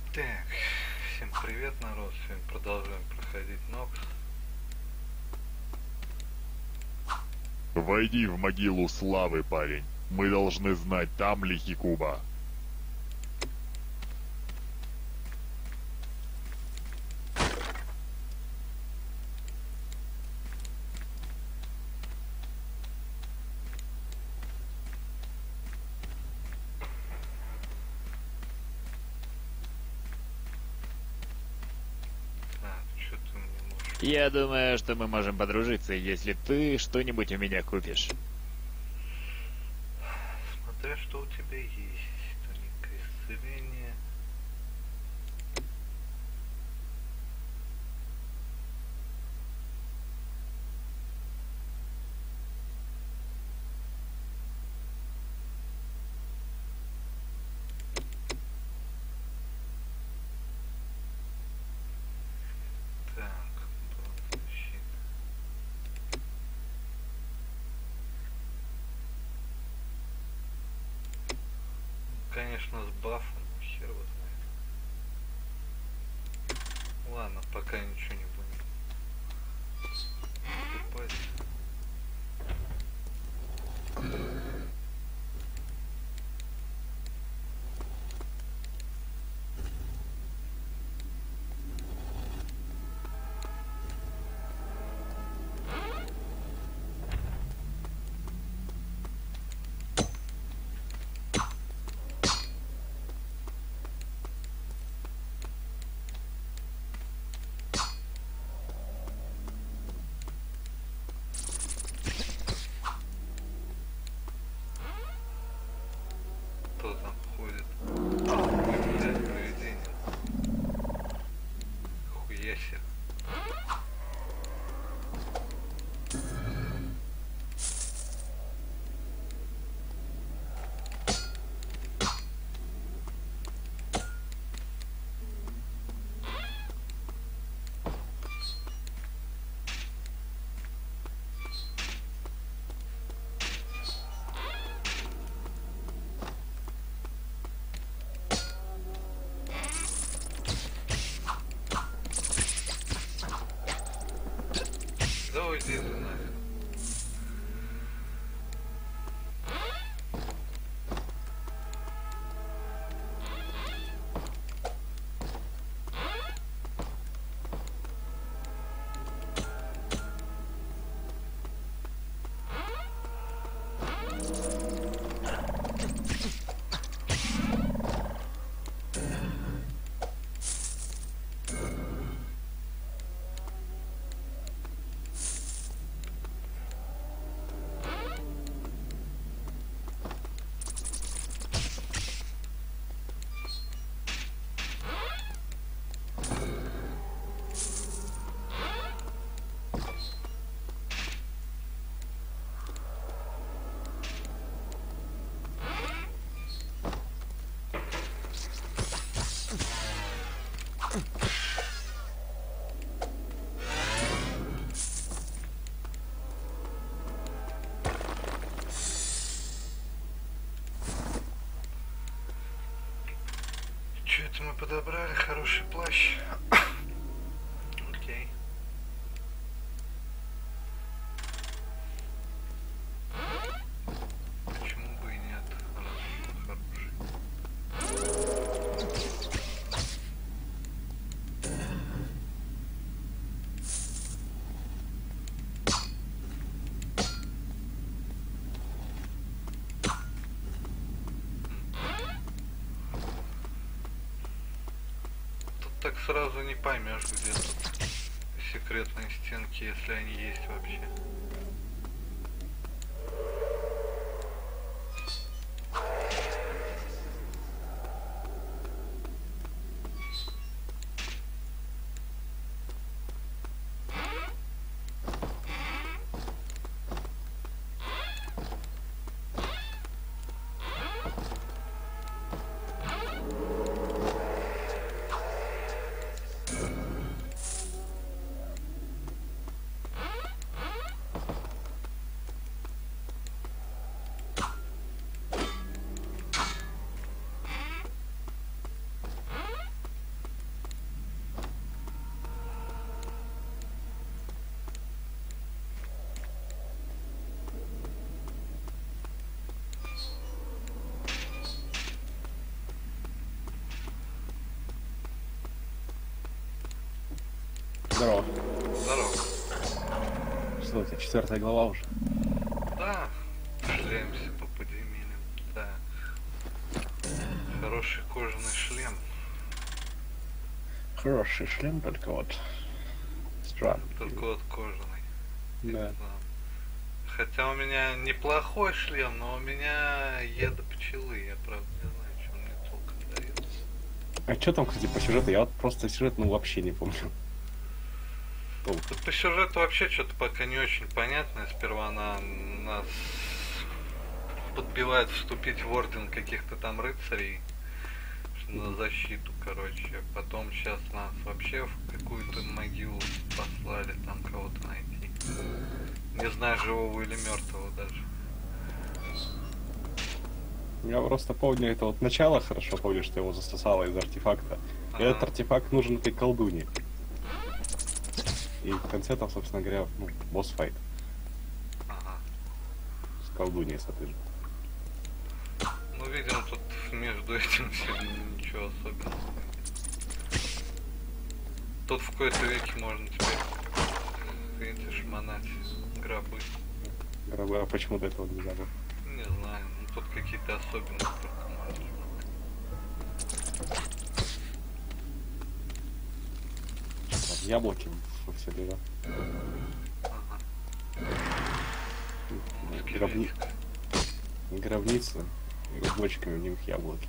Так, всем привет, народ. Сегодня продолжаем проходить Нокс. Войди в могилу славы, парень. Мы должны знать, там ли Хикуба. Что ты мне можешь? Я думаю, что мы можем подружиться, если ты что-нибудь у меня купишь. Смотря что у тебя есть. Тоненькое исцеление. Так, защита. Конечно, с бафом, но хер его знает. Ладно, пока ничего не будем покупать. Кто там ходит? Блядь, проведение. Хуя себе. Да уйди ты нафиг. Что это мы подобрали? Хороший плащ. Окей. Почему бы и нет? Раз хороший. Тут так сразу не поймешь, где тут секретные стенки, если они есть вообще. Здорово. Здорово. Что у тебя, 4-я глава уже? Да, шляемся по подземельям. Да. Хороший кожаный шлем. Хороший шлем, только вот... Странно. Только вот кожаный. Да. Да. Хотя у меня неплохой шлем, но у меня еда пчелы. Я правда не знаю, что он мне толком дает. А что там, кстати, по сюжету? Я вот просто сюжет, ну, вообще не помню. Толком. Тут по сюжету вообще что-то пока не очень понятно. Сперва она нас подбивает вступить в орден каких-то там рыцарей на защиту, короче. Потом сейчас нас вообще в какую-то могилу послали там кого-то найти. Не знаю, живого или мертвого даже. Я просто помню это вот начало хорошо, помню, что его засосало из артефакта. И этот артефакт нужен как колдуне. И в конце там, собственно говоря, ну, босс-файт Ага. с колдуньей, соответственно. Ну, видимо, тут между этим всем ничего особенного. Тут в какой-то веке можно теперь, эти шмонать гробы. Гробы, а почему до этого нельзя было? Не знаю, ну тут какие-то особенности только можешь. Там яблоки все лежат. Ага. Гробни... Гробницы и с бочками в них яблоки.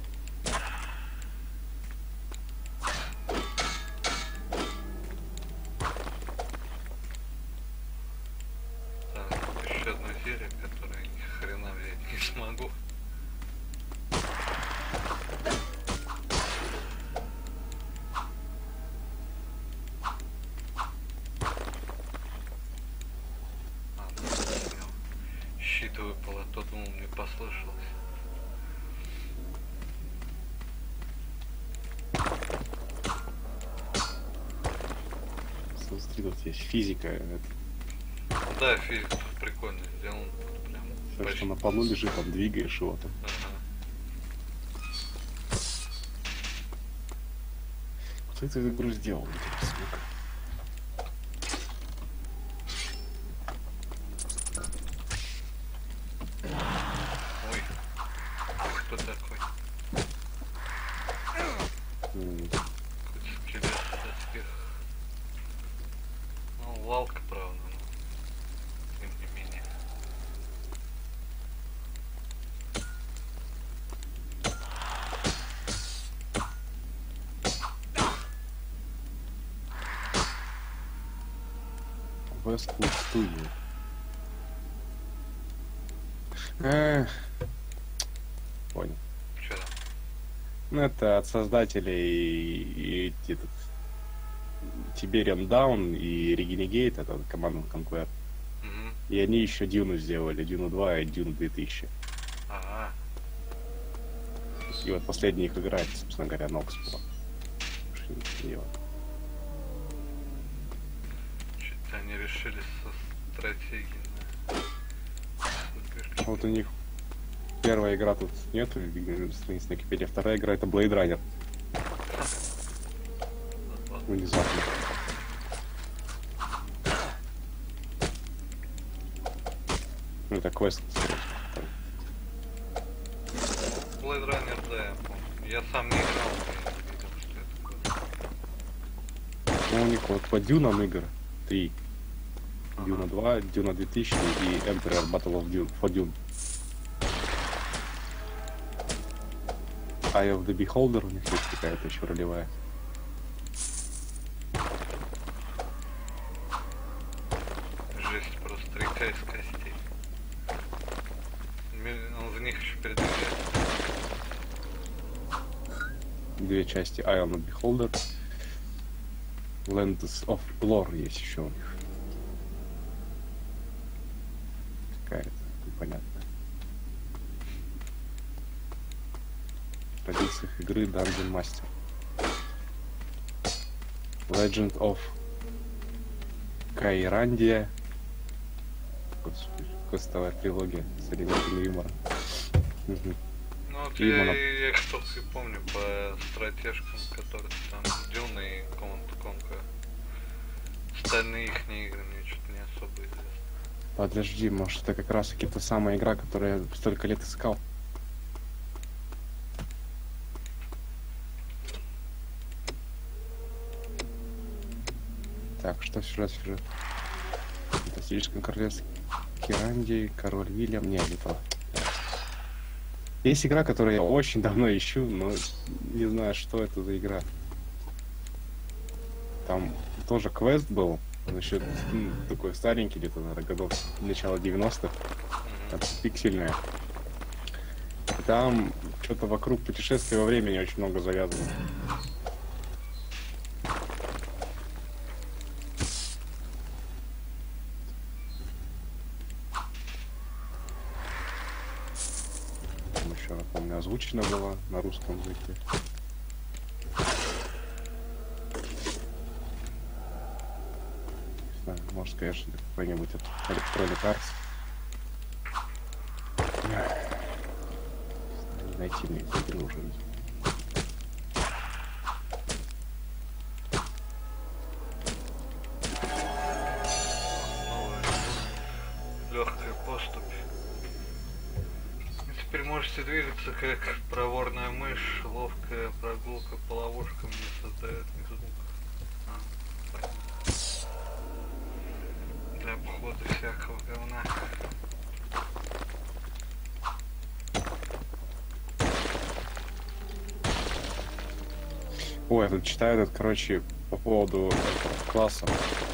Так, тут еще одно зелье, которое ни хрена взять не смогу. А, ну, понял. Щит выпал, а то думал, мне послышалось. Смотри, тут есть физика. Это, Да, физик тут прикольно сделан. Прям все, почти. что на полу лежит, там двигаешь его-то. Ага. Кто эту игру сделал? Интересно. Ой, кто такой? Какой-то скелет в доспехах. Ну, валка, правда, но тем не менее. Westwood Studio. Понял. Че там? Ну, это от создателей и этот Tiberian Down и Renegade, это Command & Conquer. Угу. И они еще Дюну сделали, Дюну 2 и Дюну 2000. Ага. И вот последняя их игра, это, собственно говоря, Нокс была. Что-то они решили со стратегией на... Вот у них первая игра тут нету страниц на Википедии, вторая игра это Blade Runner. Внезапно. Ну это квест. Blade Runner, да, я помню. Я сам не играл, но я видел, что это такое. Ну у них вот по Дюнам игр 3. Ага. Дюна 2, Дюна 2000 и Emperor Battle of Dune, for Dune. Eye of the Beholder у них есть какая-то еще ролевая. Жесть, просто река из костей. Он в них еще передвигается. Две части Eye of the Beholder. Lands of Lore есть еще у них. Какая-то непонятная. В традициях игры Dungeon Master. Legend of Кайрандия. Господи, квестовая трилогия с элементами юмора. Мгм. Ну вот Именно. я кстати, помню по стратежкам, которые там Дюна и Command & Conquer. остальные их игры мне что-то не особо известно. Подожди, может это как раз таки та самая игра, которую я столько лет искал. Так, что сюжет? Фантастическом королевстве Киранди, король Вильям. Не то. Есть игра, которую я очень давно ищу, но не знаю, что это за игра. Там тоже квест был. Он еще такой старенький, где-то, наверное, годов начала 90-х. Пиксельная. И там что-то вокруг путешествия во времени очень много завязано. Там еще, напомню, озвучено было на русском языке. Не знаю, может, конечно, какой-нибудь Electronic Arts. Не найти мне эти игры уже. Легкая поступь. И теперь можете двигаться как проворная мышь, ловкая прогулка по ловушкам не создает ни звука. Понятно. Для обхода всякого говна. Ой, я тут читаю этот, короче, по поводу этого класса.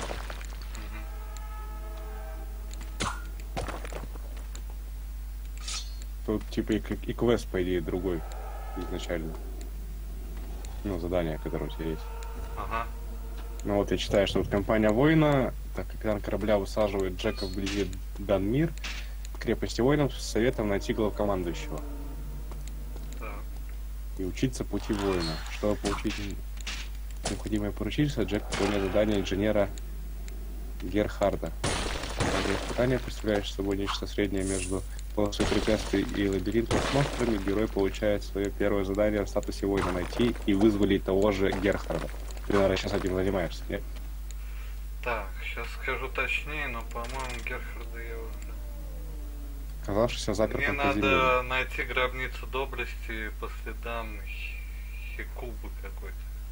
Тут типа и квест, по идее, другой изначально. Ну, задание, которое у тебя есть. Ага. Ну вот я читаю, что вот компания воина, так капитан корабля высаживает Джека вблизи Данмир, в крепости воинов с советом найти главкомандующего. Так. И учиться пути воина. Чтобы получить необходимое поручительство, Джек выполняет задание инженера Герхарда. Для испытания, представляющее собой нечто среднее между полосой препятствий и лабиринтом с монстрами, герой получает свое первое задание в статусе воина найти и вызволить того же Герхарда. Ты, наверное, сейчас этим занимаешься, нет? Так, сейчас скажу точнее, но, по-моему, Герхарда я уже... Оказавшийся Мне запертым в надо подземелье. найти гробницу доблести по следам Хикубы какой-то.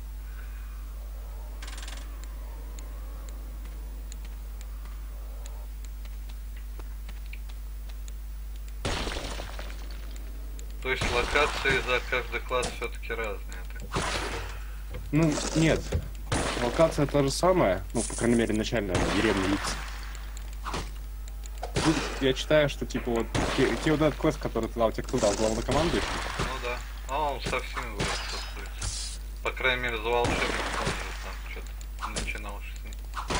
То есть локации за каждый класс все-таки разные. Ну, нет. Локация та же самая, ну, по крайней мере, начальная, деревня Икс. Тут я читаю, что, типа, вот, те вот этот квест, который ты дал, те, кто дал, главнокомандующий. Ну да. А он совсем вырос. По крайней мере, за волшебник он же там что-то начинал с ним.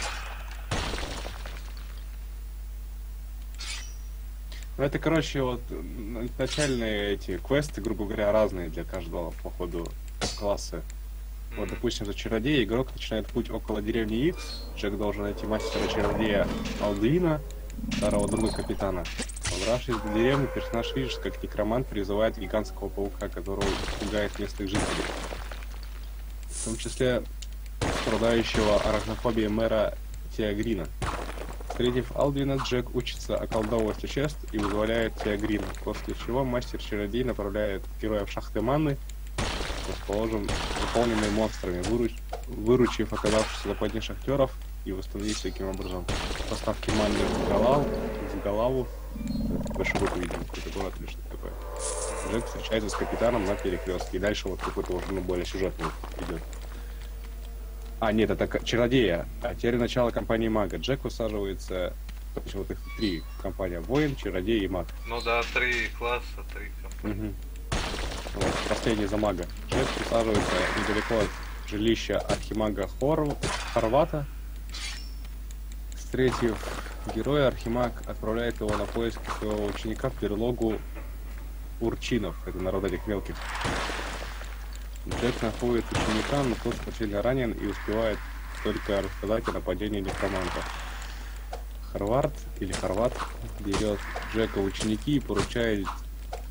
Ну, это, короче, вот, начальные эти квесты, грубо говоря, разные для каждого, походу, класса. Вот, допустим, за чародея игрок начинает путь около деревни Икс. Джек должен найти мастера-чародея Алдуина, второго друга капитана. Добравшись до деревни, персонаж видит, как некромант призывает гигантского паука, который пугает местных жителей. В том числе страдающего арахнофобией мэра Теогрина. Встретив Алдуина, Джек учится околдовывать существ и вызволяет Теогрина, после чего мастер-чародей направляет героя в шахты Манны, расположен заполненные монстрами, выручив оказавшихся западни шахтеров и восстановив таким образом поставки манны в Галаву, большой буквы, видимо, какой-то город или что-то такое. Джек встречается с капитаном на перекрестке, и дальше вот какой-то уже более сюжетный идет. А, нет, это чародея. А теперь начало кампании мага. Джек высаживается, то есть вот их три: компания воин, чародей и маг. Ну да, 3 класса, 3 компании. Вот, последний за мага. Джек присаживается недалеко от жилища архимага Хорвата. Встретив героя, архимаг отправляет его на поиски своего ученика в берлогу Урчинов. Это народ этих мелких. Джек находит ученика, но тот смертельно ранен и успевает только рассказать о нападении некроманта. Хорват берет Джека в ученики и поручает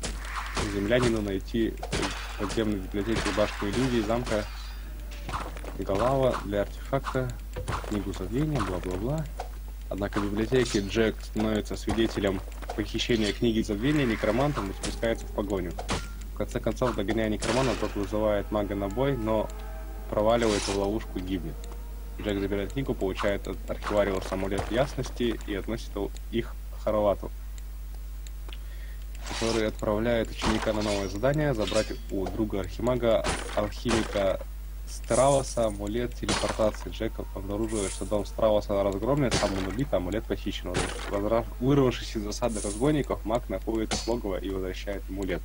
землянину найти в подземной библиотеке башню иллюзий замка Голова для артефакта, книгу забвения, бла-бла-бла. Однако в библиотеке Джек становится свидетелем похищения книги забвения некромантом и спускается в погоню. В конце концов, догоняя некроманта, тот вызывает мага на бой, но проваливается в ловушку и гибнет. Джек забирает книгу, получает от архивариуса амулет ясности и относит их к Харавату, который отправляет ученика на новое задание забрать у друга архимага, алхимика Страуса, амулет телепортации. Джек обнаруживает, что дом Страуса разгромлен, сам он убит, а амулет похищен. Вырвавшись из засады разбойников, маг находит их логово и возвращает амулет.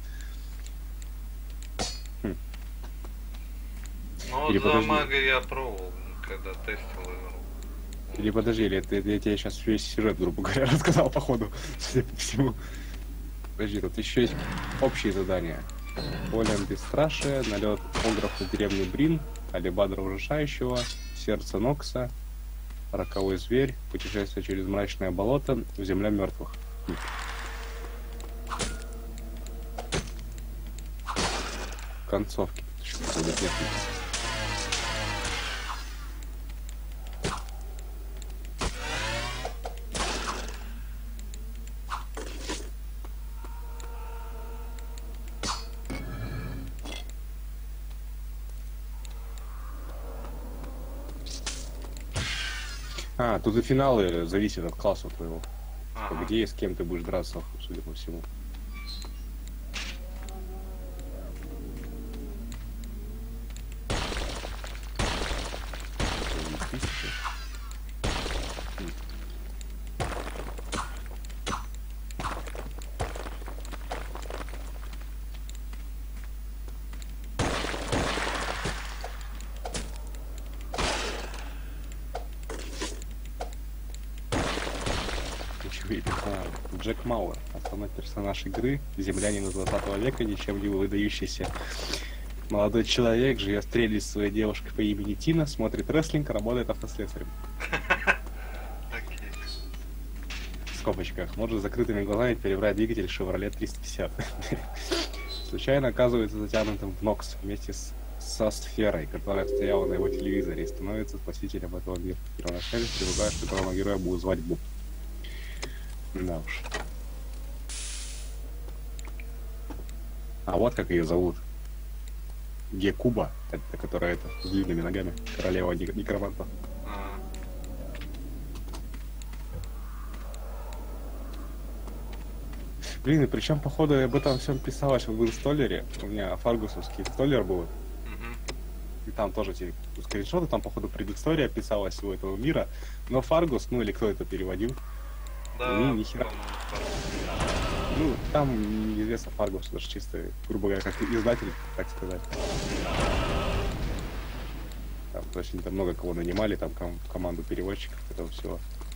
Ну вот за мага я пробовал, когда тестил игру. Или подожди, или я тебе сейчас весь сюжет, грубо говоря, рассказал по ходу, судя по всему. Подожди, тут еще есть общие задания. Полем бесстрашия, налет огров на деревню Брин, алебадра ужасающего, сердце Нокса, роковой зверь, путешествие через мрачное болото, земля мертвых. Концовки. Что-то нет. А, тут и финалы зависят от класса твоего. Ага. Где и с кем ты будешь драться, судя по всему. Джек Мауэр, основной персонаж игры, землянин из 20 века, ничем не выдающийся молодой человек, живет в стреле с своей девушкой по имени Тина, смотрит рестлинг, работает автослесарем. В скобочках. Может с закрытыми глазами перебрать двигатель Chevrolet 350. Случайно оказывается затянутым в Нокс вместе со сферой, которая стояла на его телевизоре, и становится спасителем этого мира. Первоначально предполагаю, что главного героя будут звать Боб. Да уж. А вот как ее зовут. Гекуба, это которая с длинными ногами, королева некромантов. Блин, и причем, походу, об этом всем писалось в инсталлере. У меня фаргусовский инсталлер был. И там тоже эти скриншоты, там, походу, предыстория писалась у этого мира. Но Фаргус, ну или кто это переводил, Да, ни хера. Ну, там неизвестно, Фаргус даже чисто, грубо говоря, как издатель, так сказать. Там, то есть они там много кого нанимали, там команду переводчиков, этого всего.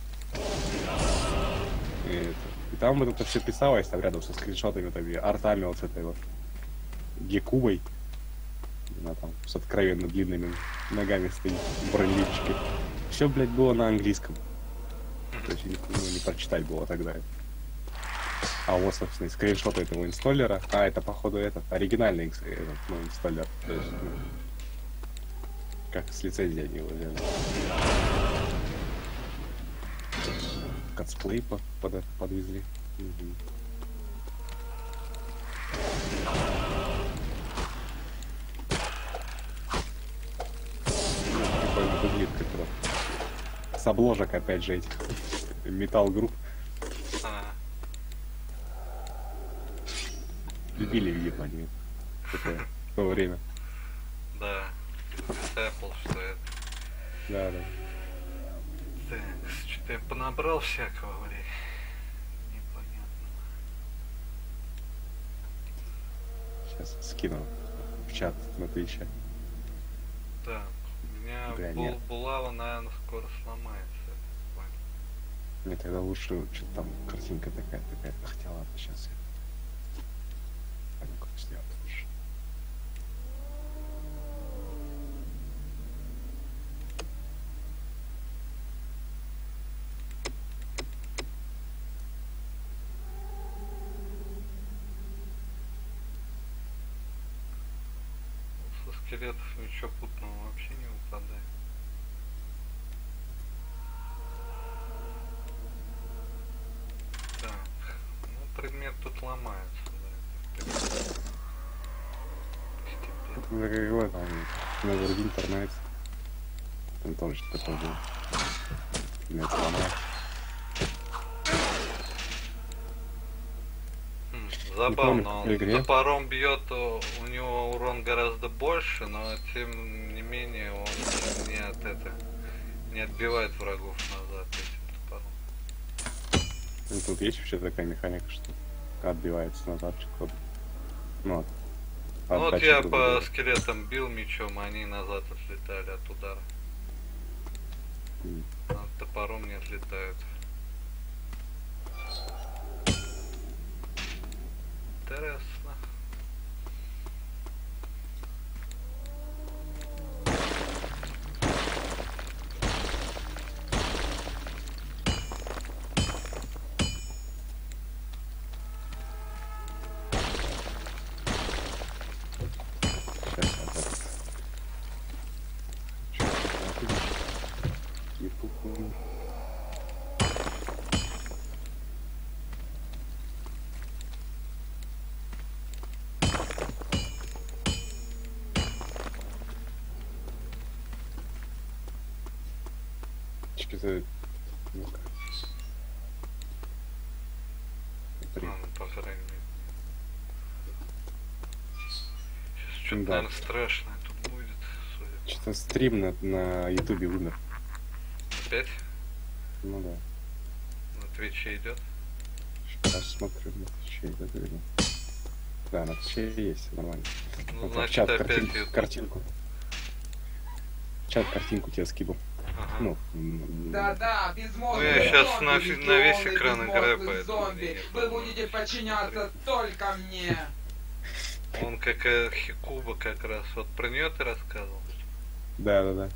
И там вот это все писалось, там рядом со скриншотами, там, и артами вот с этой вот Гекубой. Она там с откровенно длинными ногами стоит, в бронеливчике. Все, блядь, было на английском. То есть не прочитать было тогда. А вот, собственно, скриншоты этого инсталлера. А, это, походу, этот оригинальный инсталлер. То есть, как с лицензией они его взяли. Косплей подвезли. Угу. Прикольно выглядит, как с обложек, опять же, этих Metal Group. Любили, видимо, они такое в то время. Да. Apple, что это. Да, да. Так, что-то я понабрал всякого, блин. Непонятно. Сейчас скину в чат на Твиче. Так, у меня Бля, нет. булава, наверное, скоро сломается. Мне тогда лучше, что там картинка такая. Хотя ладно, сейчас я. А ну-ка, сделать лучше. Со скелетов ничего путного вообще не выпадает. Так, ну предмет тут ломается, да. Постепенно. Какой там? Neverwinter Nights. Там тоже что-то такое было. Нет, сломал. Забавно, в игре. он топором бьет, у него урон гораздо больше, но тем не менее он не отбивает врагов назад этим топором. Ну, тут есть вообще такая механика, что отбивается назад что-то. Ну, от Ну вот отдачи я друг по друга. скелетам бил мечом, они назад отлетали от удара. А топором не отлетают. Интересно. Сейчас я вот этот. Чё, Епуху. Что-то... Ну-ка. Смотри. Ну, по крайней мере. Сейчас что-то, Да. наверное, страшное тут будет, судя. Что-то стрим на ютубе умер. Опять? Ну да. На Твиче идет? Сейчас смотрю, на Твиче это видно. Да, на Твиче есть, нормально. Ну, Вот в значит, чат опять YouTube. картинку. В чат картинку тебе скину. Ага. Ну, Да-да, безмозглый Ну, я щас зомби, на весь безумный экран играю, безмозглый поэтому зомби. мне не Вы поможет. будете подчиняться только мне. Он как Хикуба как раз. Вот про нее ты рассказывал? да.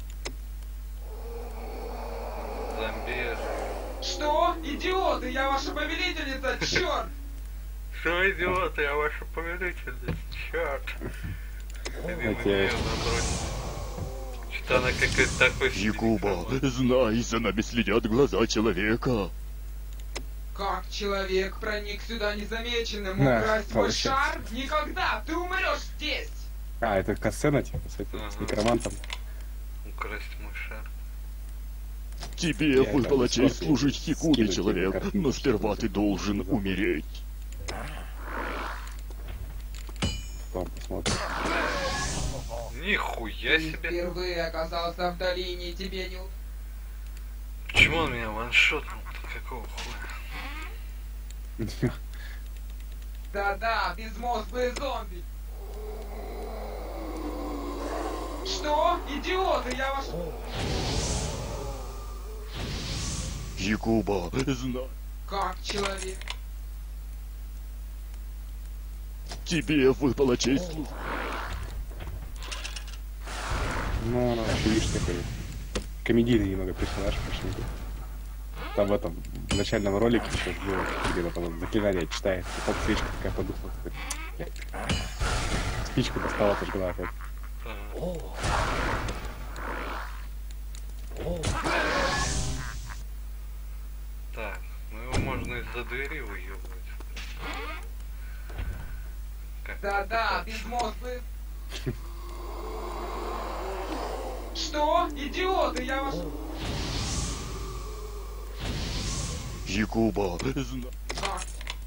Зомби. Что? Идиоты, я ваша повелительница, черт! Что, идиоты, я ваша повелительница, черт. Окей. Что-то она какая-то такой... Якуба, знай, за нами следят глаза человека. Как человек проник сюда незамеченным, На, украсть мой получается. шар? Никогда! Ты умрешь здесь! А, это касцена, типа, с этим, с Ага. некромантом. Украсть мой шар. Тебе Я выпала там честь смотрю, служить Хикубе, скину тебе человек, картинку, но сперва что ты должен за- умереть. Потом посмотрим. Нихуя Ты себе. впервые оказался в долине, тебе не... Почему он меня ваншотнул? Какого хуя? Да-да, безмозглый зомби. Что? Идиоты, я ваш... Якуба, знай, Как человек? тебе выпала честь служить. Ну, еще видишь, такой комедийный немного персонаж почему-то. Там в этом, в начальном ролике еще было, где-то там заклинание читает, и потом свечка такая подухла. Такой. Спичку достала, зажгла опять. Так, ну его можно из-за двери выебывать. Как? Да-да, безмозглый... Что? Идиоты, я ваш... Якуба, знай, Как?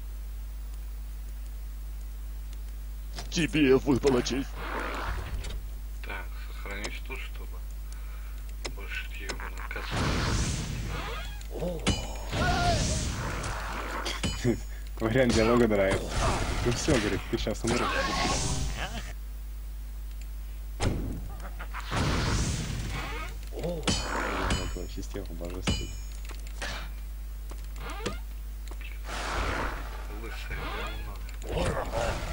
тебе выпала честь. Так, сохранить тут, чтобы больше ебаным космос. Вариант диалога нравится. Ну все, говорит, ты сейчас умрешь. Система божественная. Лысое говно.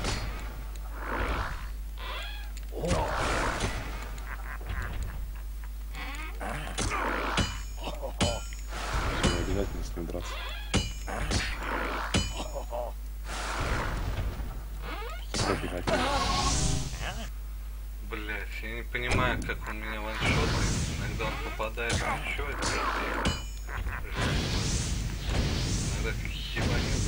Всё, обязательно с ним драться. Что бегать? Блять, я понимаю, как он меня ваншотает. Иногда он попадает в еще иногда как хибанет.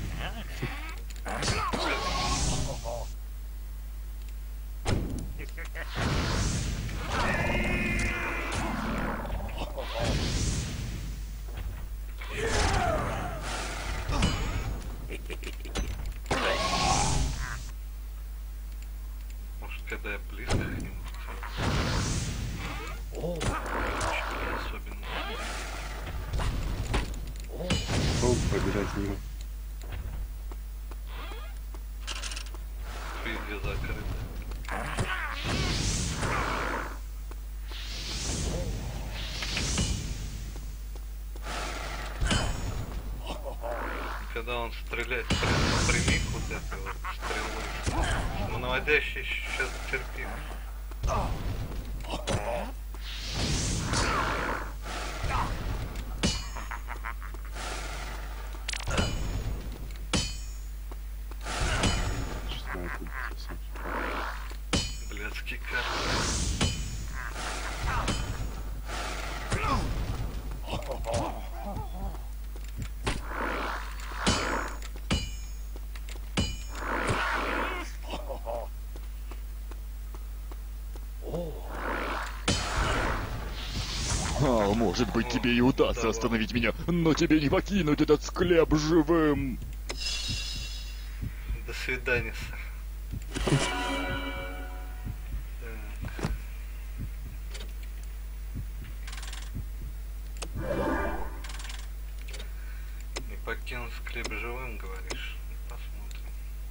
Может, когда я близко к нему особенно Пробую пробежать мимо. везде закрыто. Когда он стреляет прямик вот этой вот стрелой, но наводящий сейчас терпим. Что это совсем? Блядский карт. Может быть, тебе и удастся остановить меня, но тебе не покинуть этот склеп живым. До свидания, сэр. Не покинуть склеп живым, говоришь? Посмотрим.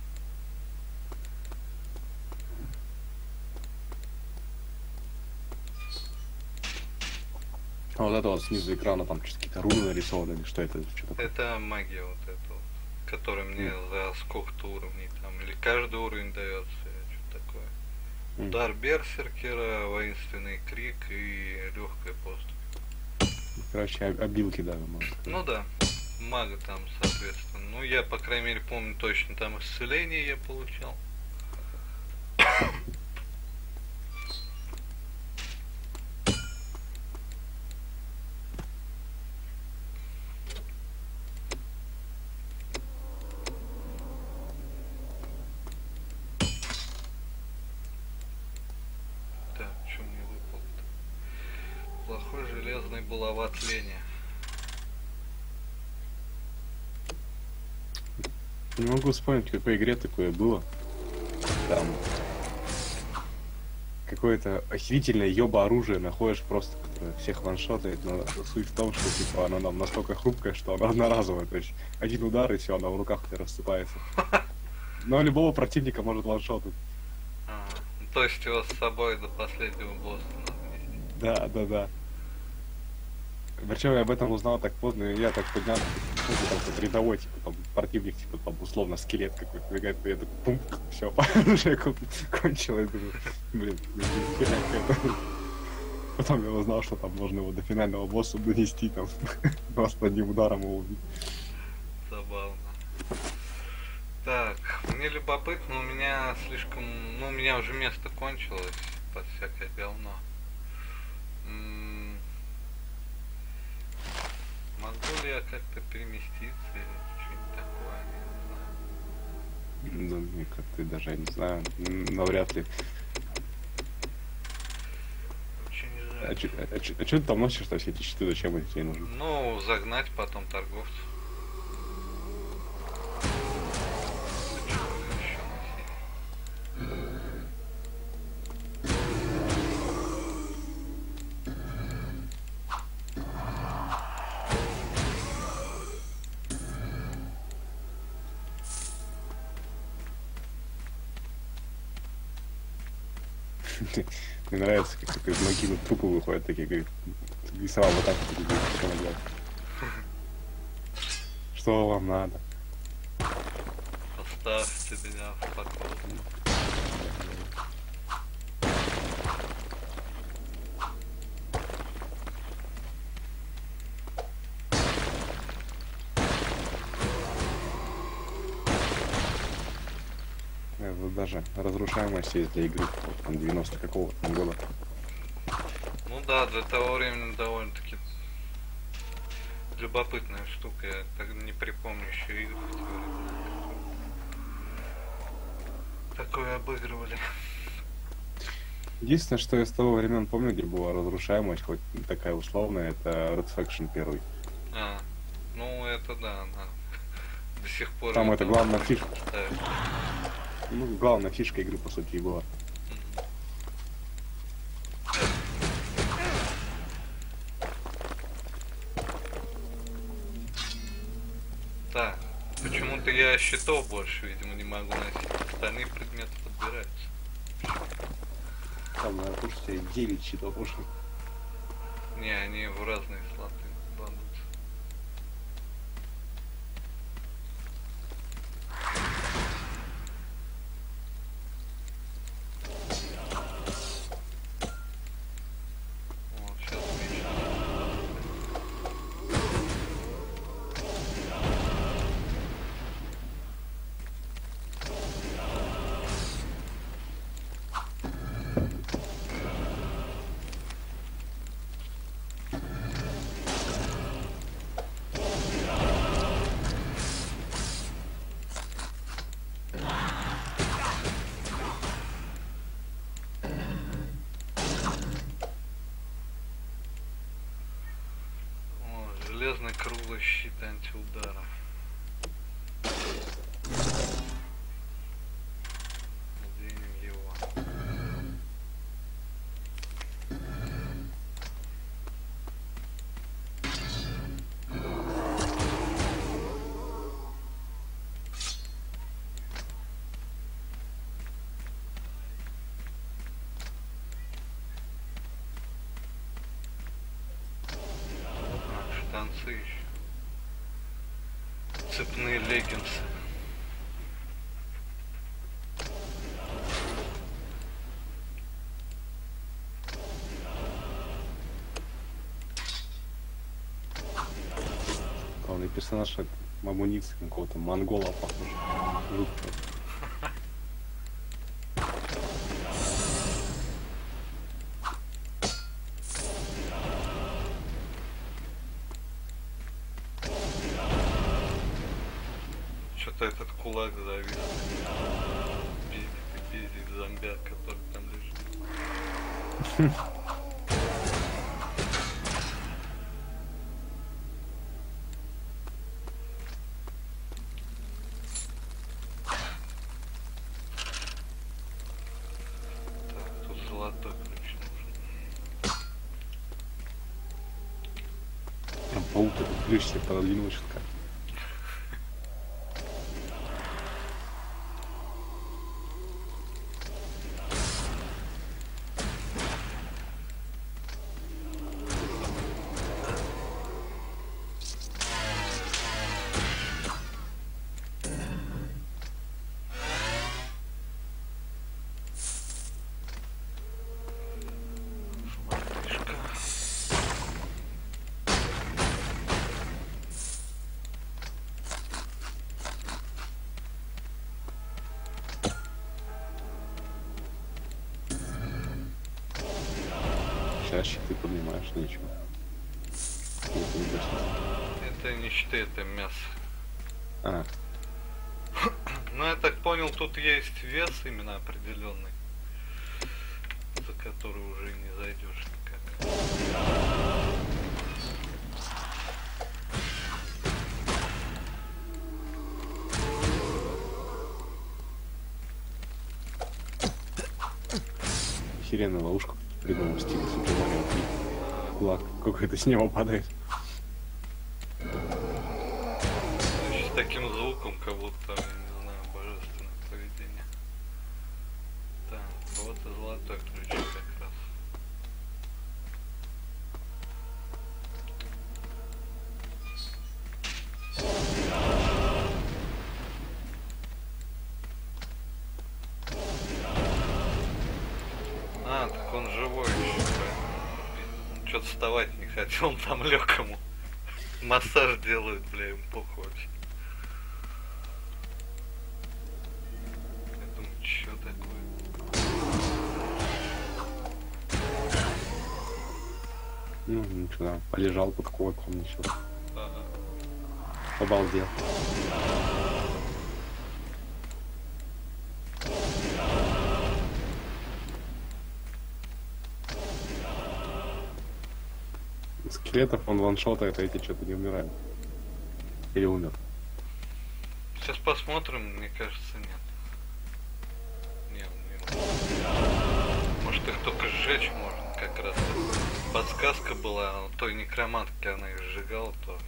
А вот это вот снизу экрана, там какие-то руны нарисованы, или что это? Что такое? Это магия вот эта вот, которая мне за сколько-то уровней там, или каждый уровень дается, что-то такое. Удар берсеркера, воинственный крик и легкая поступь. Короче, обилки, да, можно сказать. Ну да, мага там, соответственно. Ну я, по крайней мере, помню точно, там исцеление я получал. Так, что мне выпало-то? Плохой железный булава тления. Не могу вспомнить, в какой игре такое было. Там какое-то охерительное ёба оружие находишь просто, которое всех ваншотает, но суть в том, что типа оно нам настолько хрупкое, что оно одноразовое, то есть один удар и все, оно в руках у тебя рассыпается. Но любого противника может ваншотать. Ну, то есть его с собой до последнего босса надо нести. Да, да, да. Причем я об этом узнал так поздно, и я так поднял, ну, там какой-то рядовой, типа, там, противник, типа, там, условно, скелет какой-то, бегает, я такой, пум, все, уже кончилось, думаю, блин, херня какая-то. Потом я узнал, что там можно его до финального босса донести, там, просто одним ударом его убить. Забавно. Так, мне любопытно, у меня слишком... Ну, у меня уже место кончилось под всякое говно. Могу ли я как-то переместиться или что-нибудь такое, я не знаю. Ну, как-то даже, я не знаю, навряд ли. Очень А жаль. что ты там носишь-то все эти щиты, зачем они тебе нужны? Ну, загнать потом торговцев. Чего еще носить? Мне нравится, как из могилы трупы выходят такие, говорит, и сама вот так вот говорит, что она делает. Что вам надо? Оставьте меня в покое. тут даже разрушаемость есть для игры. Вот там 90 какого-то там года. Ну да, для того времени довольно-таки любопытная штука. Я так не припомню еще игр в те времена, которые такое обыгрывали. Единственное, что я с того времен помню, где была разрушаемость, хоть такая условная, это Red Faction 1. А, ну это да, она до сих пор... Там это главная фишка. Да. Ну, главная фишка игры, по сути, и была. Так, почему-то я щитов больше, видимо, не могу носить. Остальные предметы подбираются. Там, наверное, слушайте, 9 щитов ушли. Не, они в разные слоты кладутся. О, сейчас меч. О, железный круглый щит антиудара. Наденем его. Штанцы еще. Цепные леггинсы. Главный персонаж это амуниция какого-то монгола, похоже. Жутко. Что-то этот кулак завис. Пиздит зомбяк, который там лежит. Так, тут золотой ключ нужен. Там паук этот ключ себе пододвинул чутка. Мальчишка. Сейчас щиты поднимаешь, ничего. Это не точно. Это не щиты, это мясо. А, Ну, я так понял, тут есть вес именно определенный, за который уже не зайдешь никак. охеренная ловушка придумал в стиле Супер Марио 3. Кулак какой-то с неба падает. С таким звуком, как будто, я не знаю, божественное поведение. Так, вот и золотой ключ как раз. А, так он живой еще, правильно. Что-то вставать не хотел, он там лег ему. Массаж делают, бля, ему похуй вообще. Я думаю, чё? Ну, ничего, полежал под кулаком, ничего. Ага. Обалдел. Скелетов он ваншотает, а эти что-то не умирают. Или умер. Сейчас посмотрим, мне кажется, нет. Не, он не умер. Может их только сжечь можно, как раз. Подсказка была, той некромантки она их сжигала тоже.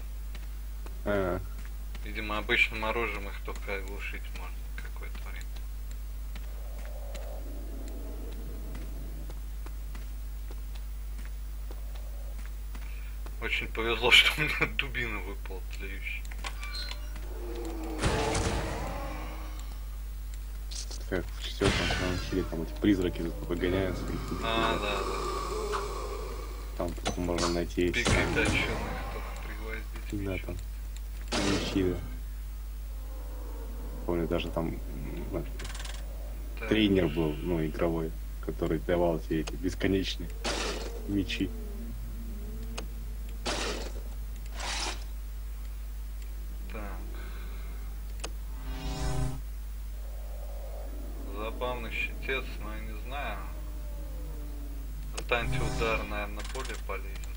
Видимо, обычным оружием их только оглушить можно какое-то время. Очень повезло, что у меня дубина выпала тлеющая. Как в четвертом хиле там эти призраки погоняются. А, да. Там только можно найти эти Пикай самые- точеных только пригвоздить. Да, там. Мечи, да. Помню, даже там Так, тренер был, ну, игровой, который давал тебе эти бесконечные мечи. так. Забавный щитец, но я не знаю. Вот антиудар, наверное, более полезен.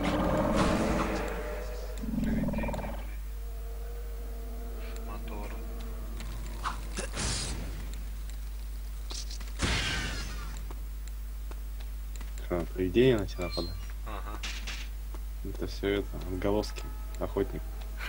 Привидение, блин. С мотором. Что, привидение на тебя нападает? Ага. Это все это, отголоски, охотник.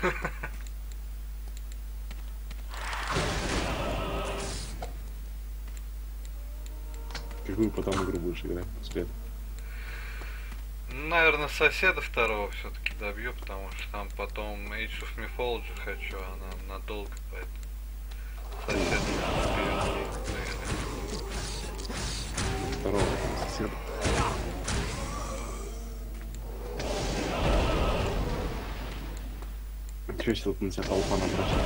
Какую потом игру будешь играть после этого? Наверное, соседа второго все-таки добью, потому что там потом Age of Mythology хочу, она надолго, поэтому соседа вперед. Второго соседа. Чё, если тут на тебя толпа набросит?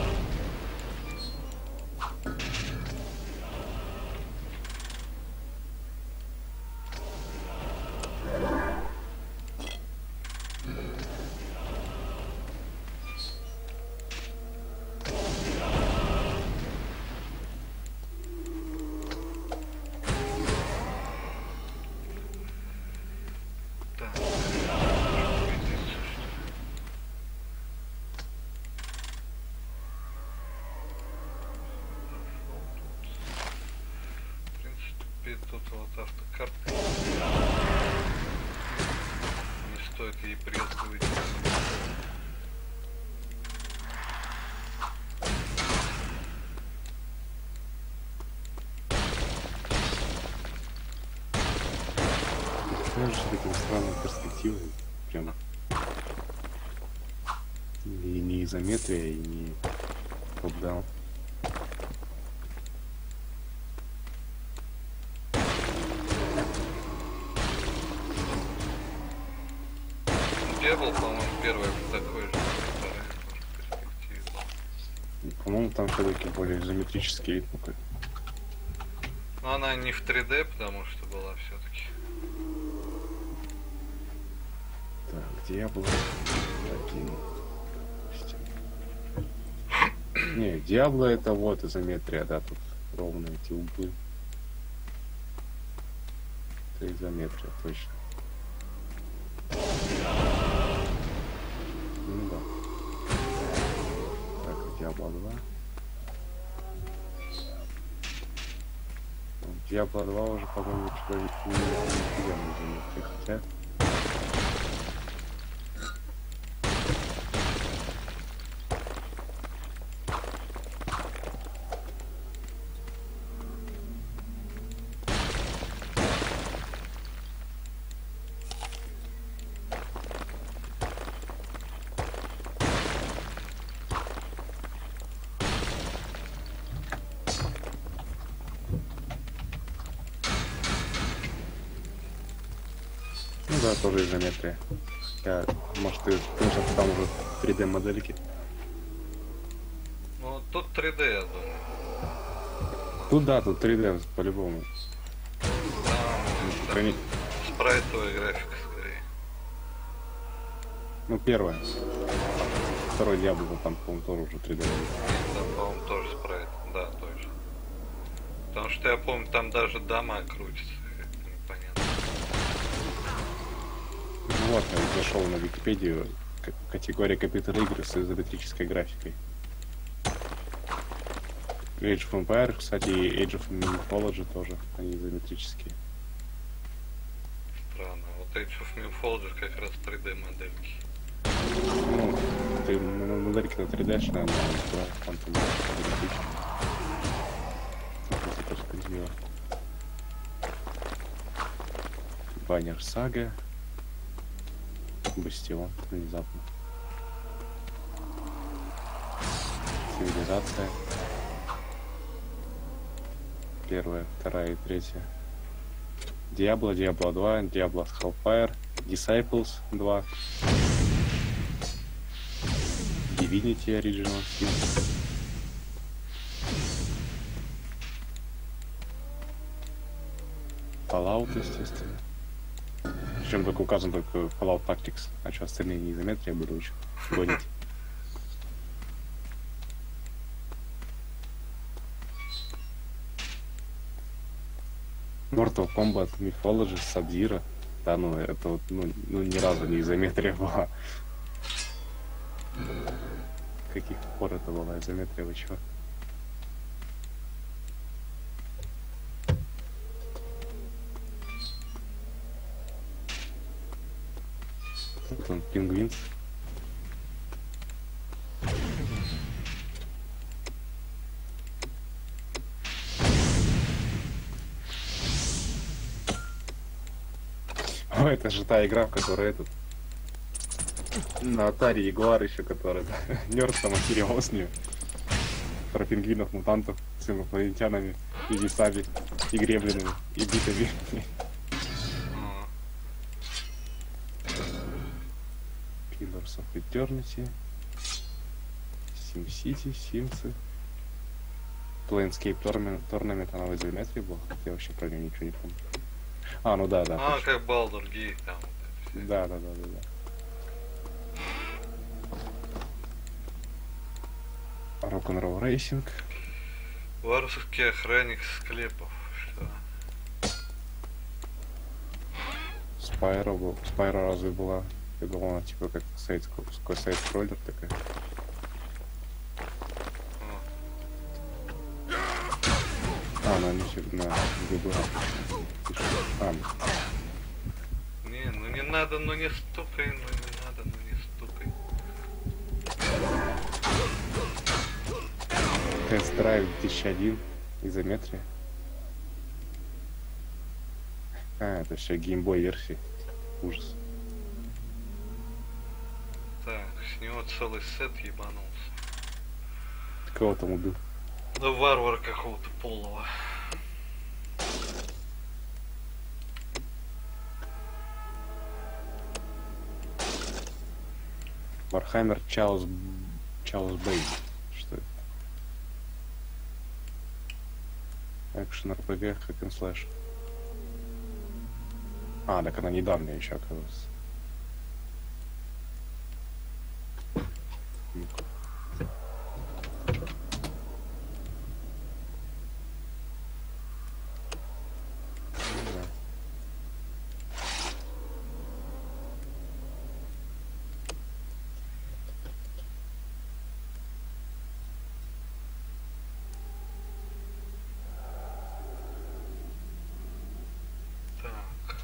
Так, убедиться, что в принципе тут вот автокарта. Не стоит ей брезговать. Знаешь, с такой странной перспективой. Прям. И не изометрия, и не топ-даун. Дьявол, по-моему, первая такой же, вторая тоже перспектива была. И, по-моему, там все-таки более изометрический ритм какой-то. Но она не в 3D, потому что была все-таки. Так, где я был? Один. Не, Диабло это вот изометрия, да, тут ровно эти углы. Это изометрия, точно. Ну да. Так, Диабло 2. Диабло 2 уже, по-моему, что-то не изометрия, хотя... Ну да, тоже изометрия. Я, может, потому что там уже 3D модельки. Ну, тут 3D, я думаю. Тут да, тут 3D по-любому. Там Храни- спрайтовая графика скорее. Ну, первое. Второй Диабло, там, по-моему, тоже уже 3D. Там, по-моему, тоже спрайт. Да, точно. Потому что я помню, там даже дома крутятся. Это непонятно. Ну вот, я зашел на Википедию, категория компьютерные игры с изометрической графикой. Age of Empires, кстати, и Age of Mythology тоже, они изометрические. Странно. Вот Age of Mythology как раз 3D модельки. Ну, ты модельки на 3D-шные, да, там ты можешь изометрично. Это перспектива. Баннер Сага. Бастион, внезапно. Цивилизация. Первая, вторая и третья. Diablo, Diablo 2, Diablo Hellfire, Disciples 2, Divinity Original Sin. Fallout, естественно. Причем только указан только Fallout Tactics, а что остальные не изометрия буду еще гонить. Mortal Kombat Mythology, Sub-Zero. Да, ну это вот, ну ни разу не изометрия была. Каких пор это была изометрия, вы чего? Вот он, Пингвинс. О, это же та игра, в которой этот на Atari Ягуар еще, который нерд там охеревал с нее. Про пингвинов-мутантов с инопланетянами и лесами, и гремлинами, и битами. Pillars of Eternity, SimCity, Симсы. Planescape Tournament, она в изометрии была, я вообще про нее ничего не помню. А, ну да, да. А, точно. как Baldur Gate там. Вот это всё. Да. Rock'n'Roll Racing. Варварский охранник склепов. Что? Спайро был. Спайро разве была? Я думал, она типа как сайт-скроллер такая. А, она не на выбора. Не, ну не надо, ну не стукай, ну не надо, ну не стукай. Тест-драйв 2001. Изометрия. А, это все геймбой версии. Ужас. Так, с него целый сет ебанулся. Кого там убил? Да варвара какого-то полного. Warhammer Chaos Bane. Что это? Экшен RPG, hack and slash. А, так она недавняя еще, оказывается. Ну-ка. Ну да. Так.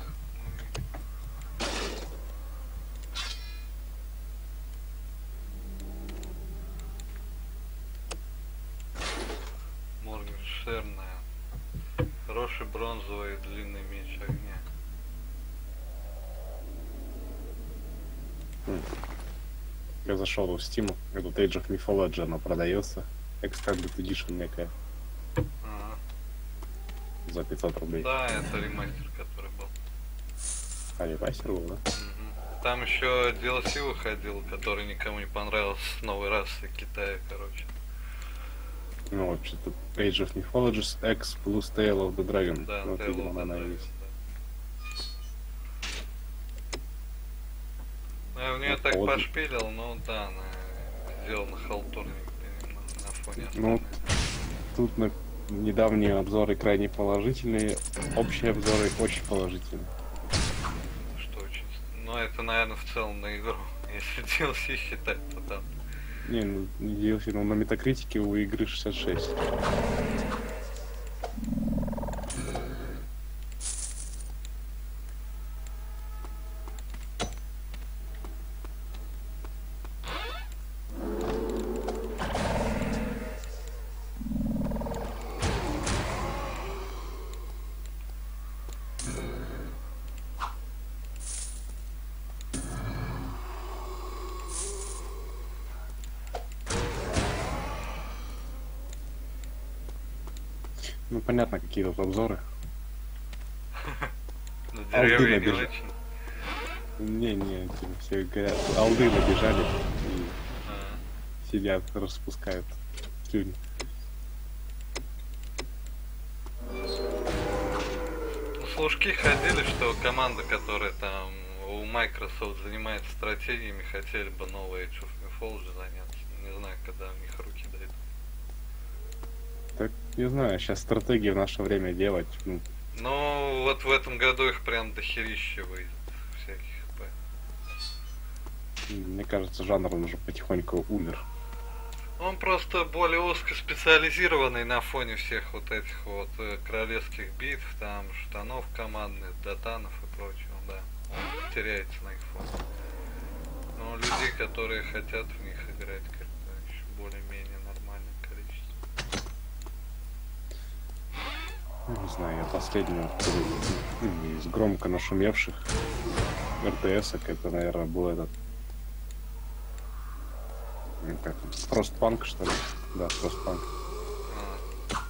Моргенштерная. Хороший бронзовый длинный меч огня. Я зашел в Steam, этот Age of Mythology, она продается. Extended Edition некая Ага. за 500 рублей. Да, это ремастер, который был. А, ремастер был, да? Мгм. Там еще DLC выходил, который никому не понравился с новой расы Китая, короче. Ну вот, что-то Age of Mythology X плюс Tale of the Dragon. Да, Ну, вот, Tale видимо, of the она и Dragon, есть. да. Я в нее Вот так вот. пошпилил, но да, она сделана халтурник на фоне Ну, остальных. тут недавние обзоры крайне положительные, общие обзоры очень положительные. Что очень... Ну, это, наверное, в целом на игру. Если DLC считать, то там... Не, ну, не DLC, но на метакритике у игры 66. Ну, понятно, какие тут обзоры. Ну, Алды деревья не набежали. очень. Не, типа, все говорят, алды набежали и А, сидят, распускают слюни. ну, слушки ходили, что команда, которая там у Microsoft занимается стратегиями, хотели бы новый Age of Mythology заняться. Не знаю, когда у них руки дойдут. Так, не знаю, сейчас стратегии в наше время делать, ну, Ну, вот в этом году их прям дохерища выйдет всяких. мне кажется, жанр он уже потихоньку умер. Он просто более узкоспециализированный на фоне всех вот этих вот королевских битв, там, штанов командных, датанов и прочего, да. Он теряется на их фоне. Но людей, которые хотят в них играть, как-то еще более-менее нормальное количество. Ну, не знаю, я последний из громко нашумевших РТС-ок, это, наверное, был этот... Ну, как там, Frostpunk, что ли? Да, Frostpunk. А,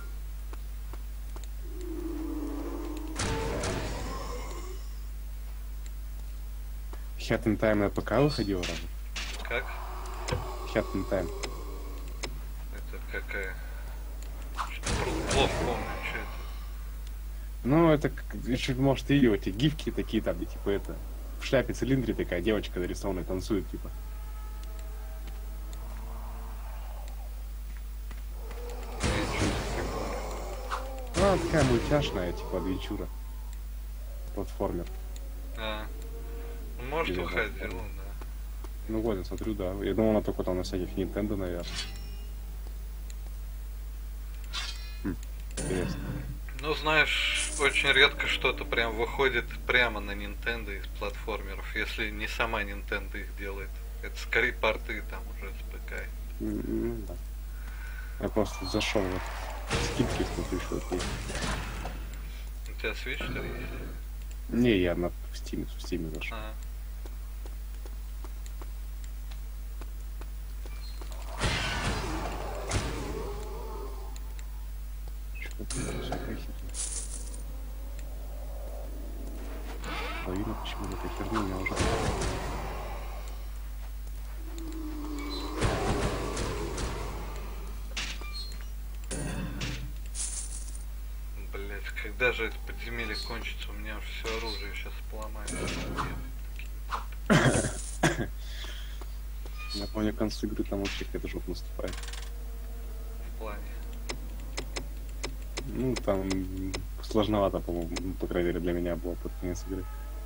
Hat in Time на ПК выходил разве? как? Hat in Time. Это какая? Что-то плохо помню, что это. Ну, это, еще, может, видео, эти гифки такие там, где, типа, это... В шляпе цилиндре такая девочка нарисованная танцует, типа. Ну, она такая мультяшная, типа, адвенчура. Платформер. А, ну, может, Или уходил, платформер. да. Ну вот, я смотрю, да. Я думал, она только там на всяких Nintendo, наверное. Интересно. Ну, знаешь, очень редко что-то прям выходит прямо на Nintendo из платформеров, если не сама Nintendo их делает. Это скорее порты там уже с ПК. Да. Я просто зашел вот скидки, смотрю, что вот есть. У тебя Switch что ли есть? Не, я в Steam зашел. А, Что-то всякая херня. Половина почему-то этой херни у меня уже... блять, когда же это подземелье кончится? У меня уже все оружие сейчас поломается. Я помню, к концу игры там вообще какая-то жопа наступает. В плане. Ну, там сложновато, по-моему, ну, по крайней мере, для меня было под конец игры.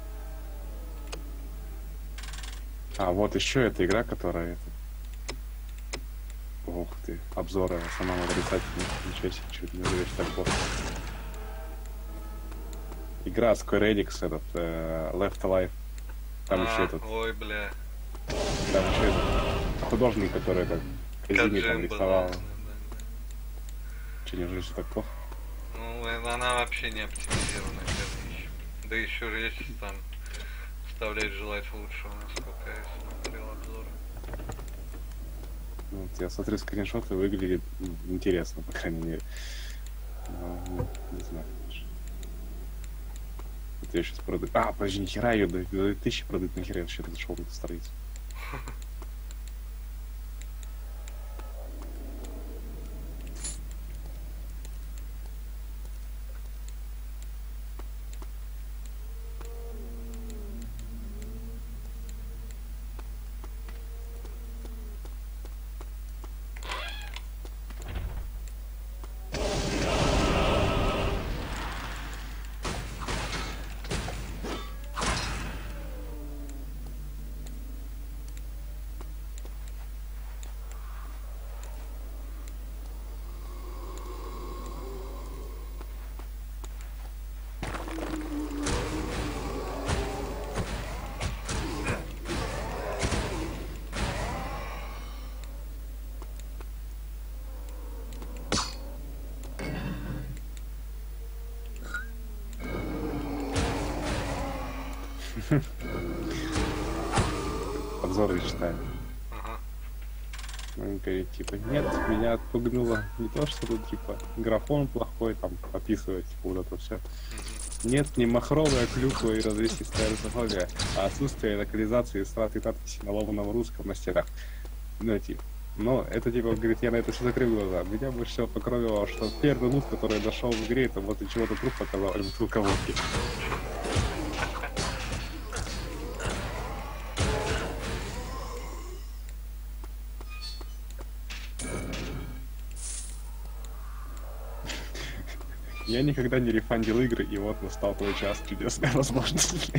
А, вот еще эта игра, которая... Ух ты, обзоры сама отрицательная. Ничего себе, чуть не назовешь так плохо. Игра Square Enix, этот, Left Alive. Там еще этот, Ой, бля. там еще этот художник, который как Казими там Каджимба, рисовал. да. Че, неужели все так плохо? Ну, она вообще не оптимизированная говнище. Да еще речь там вставлять желать лучшего, насколько я смотрел обзоры. Ну, вот я смотрю скриншоты, выглядит интересно, по крайней мере. Но, не знаю. Вот я сейчас продаю. А, подожди, нихера ее до 1000 продают, нахера я вообще зашел на эту страницу. Обзоры читаю. Ага. Он говорит, типа, нет, меня отпугнуло не то, что тут, типа, графон плохой, там, описывать, типа, вот это все. Нет, не махровая клюква и развесистая русофобия, а отсутствие локализации и страты надписи на ломаном русском на стенах. Ну, типа, но это, типа, говорит, я на это все закрыл глаза. Меня больше всего покровило, что первый лут, который я нашел в игре, это вот и чего-то труп показал, или бутылка водки. Я никогда не рефандил игры, и вот настал твой час чудесной возможности.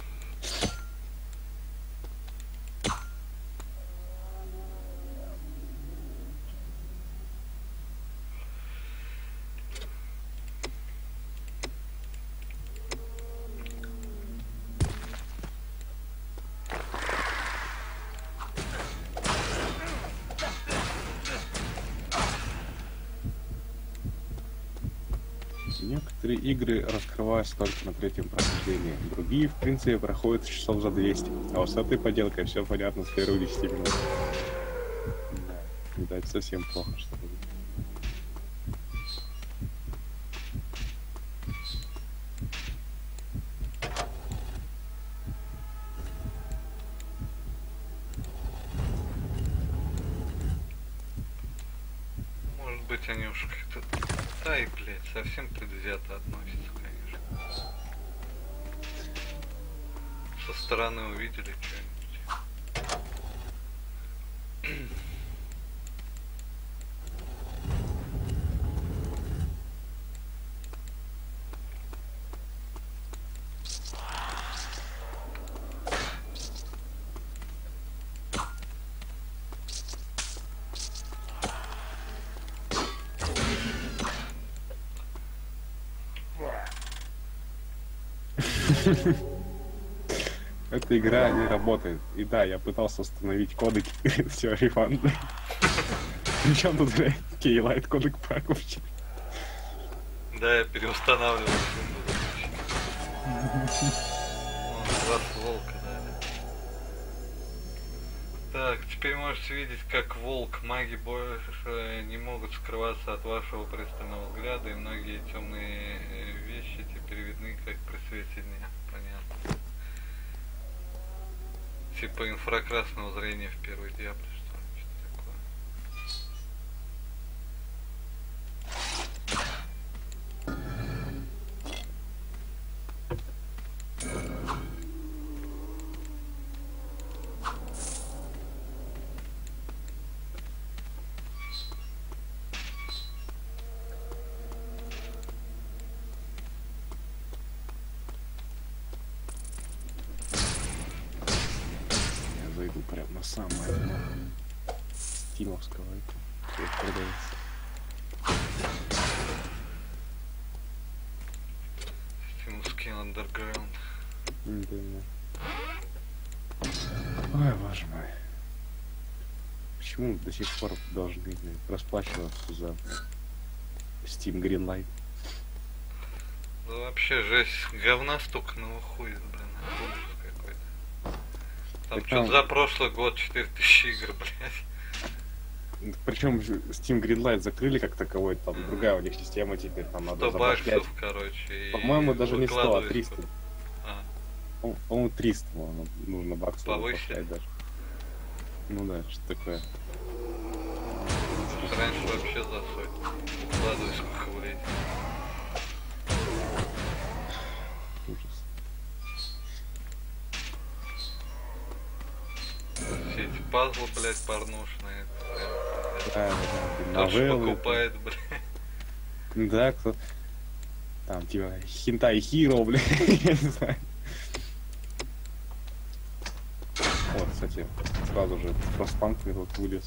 Некоторые игры раскрываются только на третьем прохождении, другие, в принципе, проходят часов за 200, а вот с этой поделкой все понятно с первых 10 минут. Да, видать, совсем плохо, что ли. Может быть, они уж как-то... Ай, блядь, совсем предвзято относятся, конечно. Со стороны увидели что-нибудь. Эта игра не работает. И да, я пытался установить кодек, все, рефанд. Причем тут, блядь, Кейлайт кодек пак вообще. Да, я переустанавливал два волка, да. Так, теперь можете видеть, как волк. Маги больше не могут скрываться от вашего пристального взгляда, и многие темные вещи теперь видны, как при свете дня. Понятно. Типа инфракрасного зрения в первой Диабле, что ли, что-то такое. Я зайду прям на самое дно стимовского это продается. Стимовский андерграунд. Ой, боже мой. Почему до сих пор должны расплачиваться за Steam Greenlight? Да вообще жесть, говна столько на хуй, блин, ужас какой-то. Там Так что-то там- за прошлый год 4000 игр, блядь. Причем Steam Greenlight закрыли как таковой, там другая у них система теперь, там надо 100 забашлять. баксов, короче. и По-моему, даже не 100, а выкладывать 300. сколько. А, По-моему, 300 нужно баксов Повысили? забашлять даже. Ну да, что такое. раньше вообще за сотню. Выкладывай сколько влезет. Ужас. Все эти пазлы, блядь, порнушные. Это прям, блядь. Да, да, Кто ж новеллы, покупает, блядь. там. Да, кто... Там, типа, Хентай Хиро, блядь, я не знаю. Вот, кстати, сразу же Frostpunk мне тут вылез.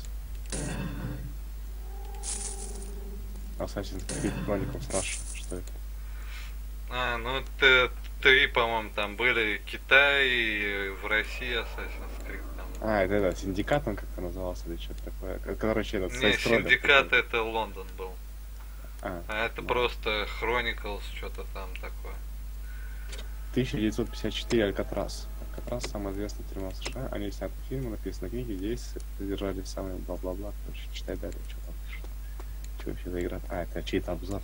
Assassin's Creed Chronicles Rush, что это? А, ну это 3, по-моему, там были Китай, и в России Assassin's Creed там. А, это Синдикат он как-то назывался или что-то такое. Короче, этот Не, сайт-роллер Синдикат такой. это Лондон был. А, А это ну. просто Chronicles, что-то там такое. 1954 Алькатрас. Алькатрас самый известный тюрьма в США. Они сняты фильмы, написаны книги, здесь содержались самые бла-бла-бла. Короче, читай далее, что там пишет. Что вообще за игра? А, это чей-то обзор.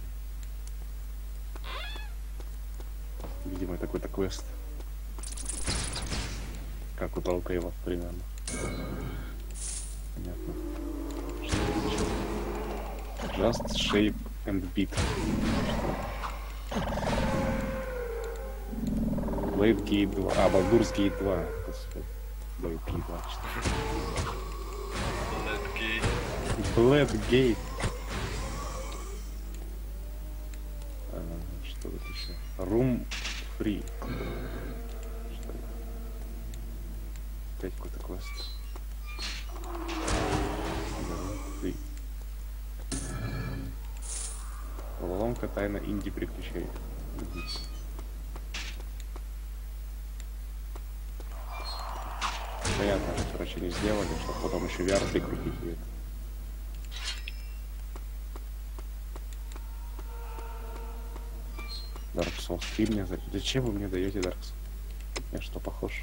Видимо, такой-то квест. Как у Толка его примерно. Понятно. Just Shape and Beat. Blade Gate 2. А, Baldur's Gate 2. Господи. Blade Gate 2. Blade Gate. Что это еще? Room Free. Что это? Опять какой-то квест. Room Free. Головоломка тайна инди-приключений. Понятно, что, короче, не сделали, чтобы потом еще VR прикрутить и это. Dark Souls 3 мне за... Зачем вы мне даете Dark Souls? Я что, похож?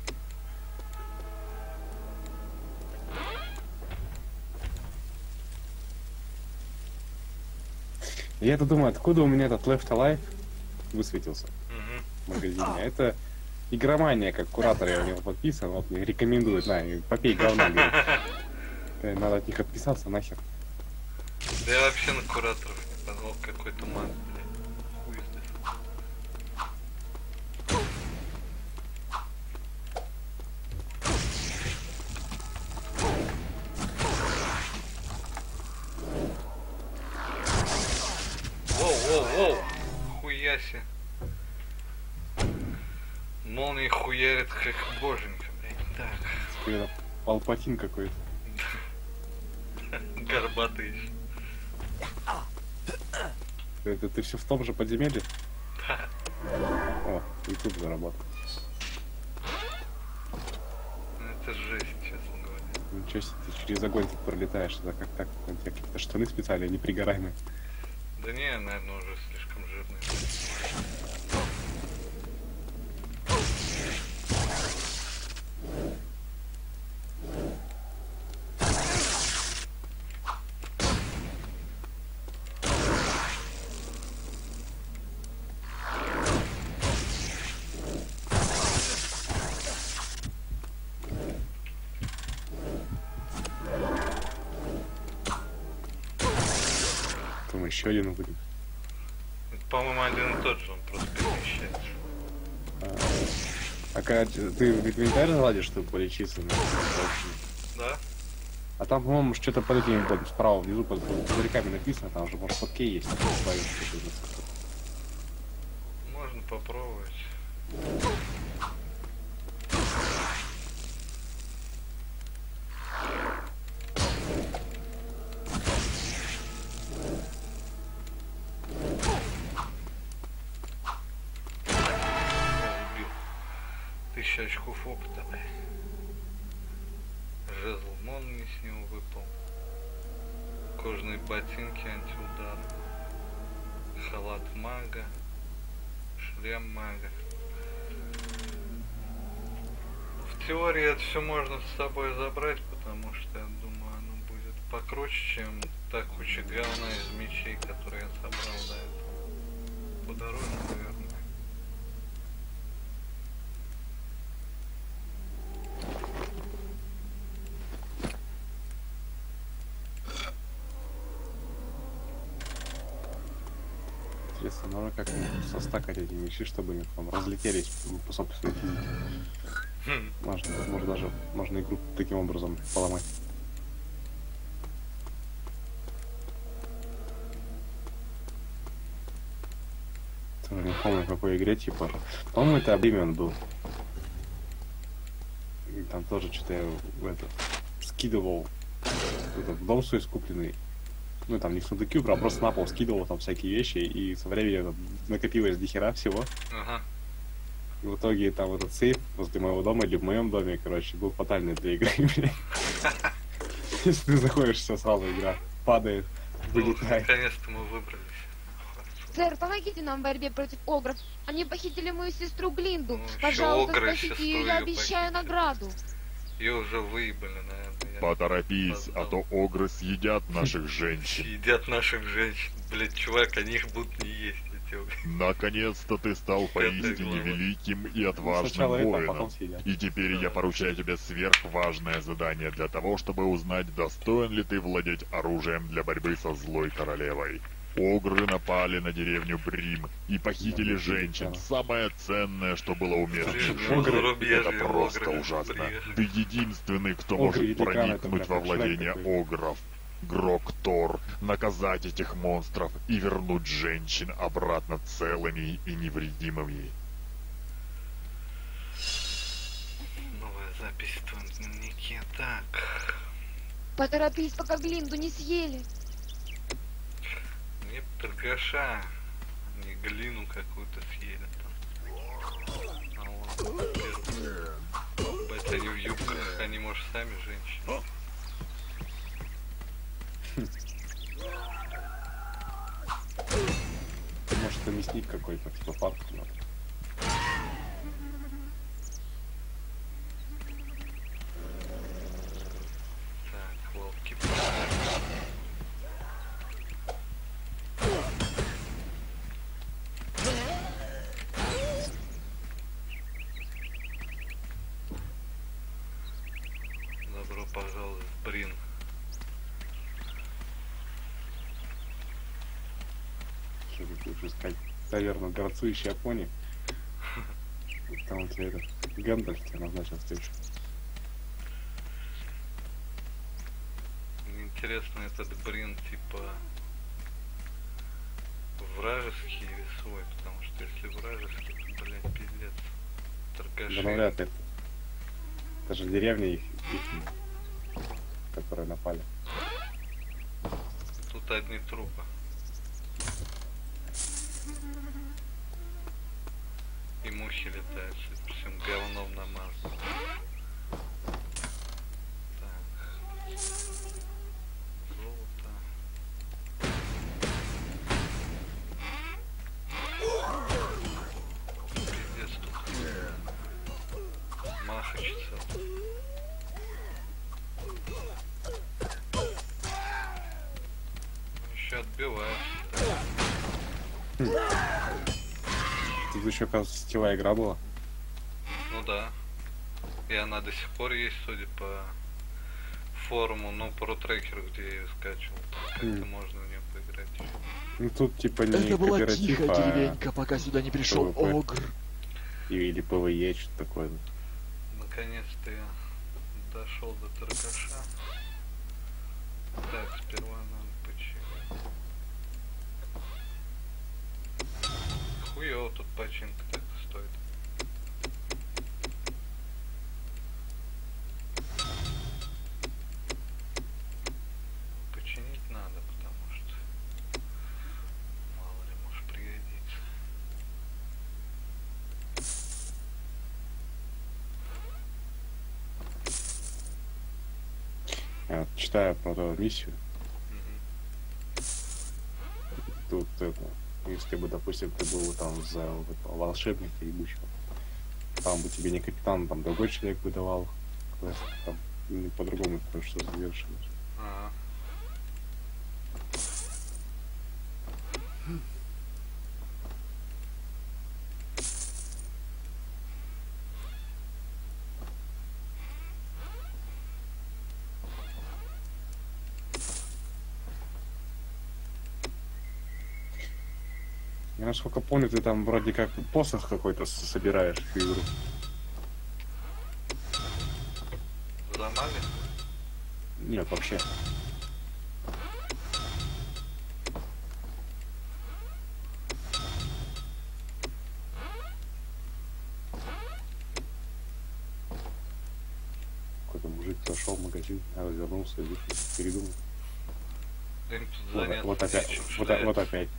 Я-то думаю, откуда у меня этот Left Alive высветился в магазине. Это игромания, как куратор, я у него подписан, вот мне рекомендует, на, попей говна, говорит. Надо от них отписаться, нахер. Да я вообще на кураторов не позвал, какой-то ман, блядь. Хуй здесь. Воу, хуяси. Молния хуярит как боженька, блядь. Так. Это Палпатин какой-то. Горбатый еще. Это ты все в том же подземелье? Да. О, и тут заработал. Ну это жесть, честно говоря. Ничего себе, ты через огонь тут пролетаешь, это как так? У тебя какие-то штаны специальные, непригораемые. Да не, наверное, уже слишком жирный. Там еще один будет. Это, по-моему, один и тот же, он просто перемещается. А когда ты в инвентарь заладишь, чтобы полечиться? Да? А там, по-моему, что-то под этим, вот, справа внизу, под пузырьками написано, там же, может, под кей есть. Можно попробовать. Убил. 1000 очков опыта. Жезл молнии с него выпал. Кожаные ботинки антиудара. Халат мага. Шлем мага. В теории это все можно с собой забрать, потому что я думаю, оно будет покруче, чем та куча говна из мечей, которые я собрал до этого. Подороже, наверное. Интересно, можно как состакать эти мечи, чтобы они там разлетелись по собственной физике. Можно даже можно игру таким образом поломать. Тоже не помню, в какой игре, типа. По-моему, это Oblivion был. И там тоже что-то я скидывал в дом свой скупленный. Ну там не в сундуки, а просто на пол скидывал там всякие вещи, и со временем накопилось дохера всего. Ага. И в итоге там этот сейф возле моего дома или в моем доме, короче, был фатальный для игры. Если ты заходишь, все сразу игра падает, Ну, вылетает. наконец-то мы выбрались. Сэр, помогите нам в борьбе против огров. Они похитили мою сестру Глинду. Ну, ещё Пожалуйста, огры спасите сестру ее, я её обещаю похитили. награду. Ее уже выебали, наверное. я Поторопись, а то поздал. огры съедят наших женщин. Едят наших женщин. Блять, чувак, они их будут не есть, эти огры. Наконец-то ты стал поистине глава. великим и отважным Сначала это, а воином. потом съедят. И теперь я поручаю тебе сверхважное задание для того, чтобы узнать, достоин ли ты владеть оружием для борьбы со злой королевой. Огры напали на деревню Брим и похитили женщин. Самое ценное, что было у местных. Блин, Огры. зарубежье, Это просто огры, ужасно. блин. Ты единственный, кто Огры может великаны, это, проникнуть блядь, во как Шрек владение такой. огров. Грок-Тор, наказать этих монстров и вернуть женщин обратно целыми и невредимыми. Новая запись в твоем дневнике. Так. Поторопись, пока Глинду не съели. Мне торгаша, не глину какую-то съели там. А он первый. Бать, они в юбках, они, может, сами женщины. Может, это мясник какой-то, типа парк. Так, волки. Добро пожаловать в Брин. Что ты будешь искать? Таверну горцующей Японии. Там у тебя этот Гэндальф тебе назначил встречу. Мне интересно, этот Брин типа вражеский или свой, потому что если вражеский, то, блядь, пиздец. Торгаши. Да навряд ли. Это же деревня их, которые напали. Тут одни трупы. И мухи летают, всем говном намазано. Так. Золото. Пиздец тут. Махач целый. Еще отбиваешься. Тут еще, оказывается, сетевая игра была. Ну да. И она до сих пор есть, судя по форуму, ну, про трекеру, где я ее скачивал. Как-то можно в нее поиграть еще. Ну тут типа не Это была кооператив, тихая а деревенька, пока сюда не пришел PvP. огр. или ПВЕ, что-то такое. Наконец-то я дошел до торгаша. Так, сперва надо починить. Хуёво тут починка так стоит. Починить надо, потому что мало ли может пригодиться. Я вот читаю про эту миссию. Мгм. Тут это, если бы, допустим, ты был там за вот этого волшебника ебучего, там бы тебе не капитан, там другой человек бы давал квест, там по-другому кое-что завершилось. Ага. Я насколько помню, ты там вроде как посох какой-то собираешь в игру. Замали? Нет, вообще. Какой-то мужик зашел в магазин, развернулся и вышел, передумал. Им тут Вот, заняться вот опять, нечем, вот, ждать. вот опять.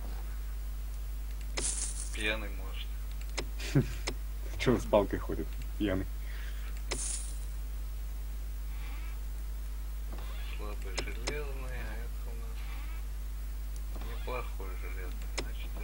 Пьяный может. Че с палкой ходит, пьяный. Слабый железный, а это у нас неплохой железный, значит.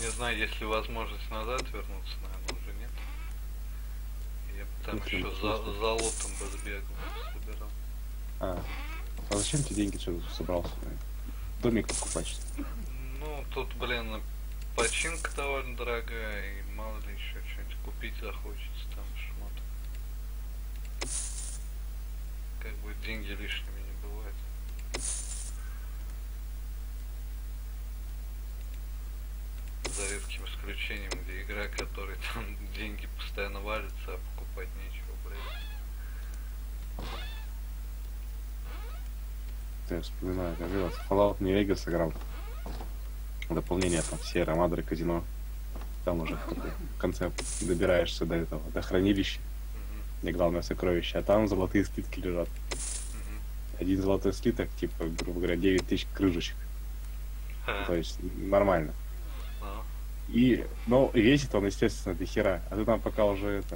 Не знаю, есть ли возможность назад вернуться, наверное, уже нет. Я бы там Если еще не за слышно. лотом бы сбегал, собирал. А зачем тебе деньги, что ты собрался? Домик покупать, что ли? Ну, тут, блин, починка довольно дорогая, и мало ли еще что-нибудь купить захочется, там шмот. Как бы деньги лишними не бывает. За редким исключением, где игра, которой там деньги постоянно валятся, а покупать нечего, блядь. Я вспоминаю, как раз Fallout New Vegas играл. Дополнение там Sierra Madre казино. Там уже в конце добираешься до этого, до хранилища, где главное сокровище, а там золотые слитки лежат. Один золотой слиток, типа, грубо говоря, 9000 крышечек. То есть нормально. И, ну, весит он, естественно, до хера. А ты там пока уже это...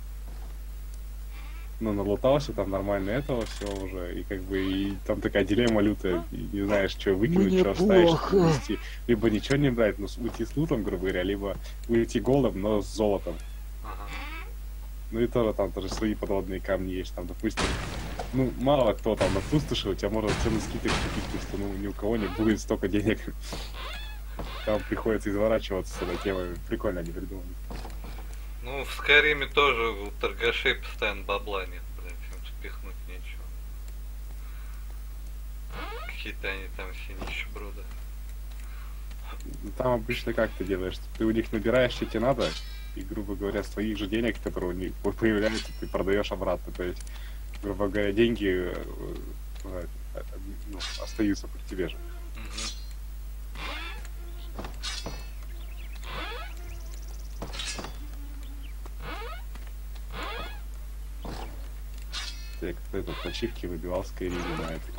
Ну, налутался там нормально этого всего уже. И как бы, и там такая дилемма лютая. И не знаешь, что выкинуть, Мне что оставить, что плохо. вынести. Либо ничего не брать, но уйти с лутом, грубо говоря, либо уйти голым, но с золотом. Ага. Ну и тоже там тоже свои подводные камни есть, там, допустим, ну, мало кто там на пустоши, у тебя можно цену скидок купить, потому что, ну, ни у кого не будет столько денег. Там приходится изворачиваться с этой темой. Прикольно они придумали. Ну, в Скайриме тоже у торгашей постоянно бабла нет, блядь, им спихнуть нечего. Какие-то они там все нищеброды. Там обычно как ты делаешь? Ты у них набираешь, что тебе надо, и, грубо говоря, с твоих же денег, которые у них появляются, ты продаешь обратно. То есть, грубо говоря, деньги ну, остаются при тебе же. Я как-то этот ачивки выбивал в Skyrim на этой.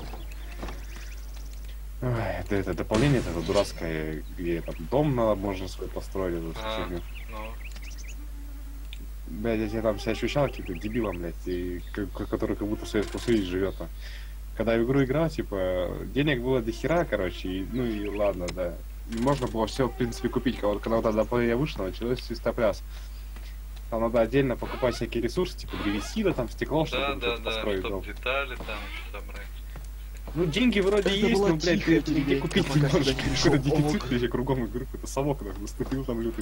Ой, это дополнение это дурацкое, где там дом надо, можно свой построить. Эту фигню. Ну, Блядь, я тебя там себя ощущал каким-то дебилом, блядь, и, который как будто в Советском Союзе живет. Когда я в игру играл, типа, денег было до хера, короче, и, ну и ладно, да. И можно было все, в принципе, купить. Когда вот дополнение вышло, началось свистопляс. Там надо отдельно покупать всякие ресурсы, типа древесина, там стекло, чтобы да, построить чтоб дом. детали там еще собрать. Ну, деньги вроде Это есть, была но, блядь, тихая ты нигде деревенька, купить не пока можешь. сюда не Какой-то пришел дефицит, Бог. вообще кругом игры, какой-то совок нахуй наступил там лютый.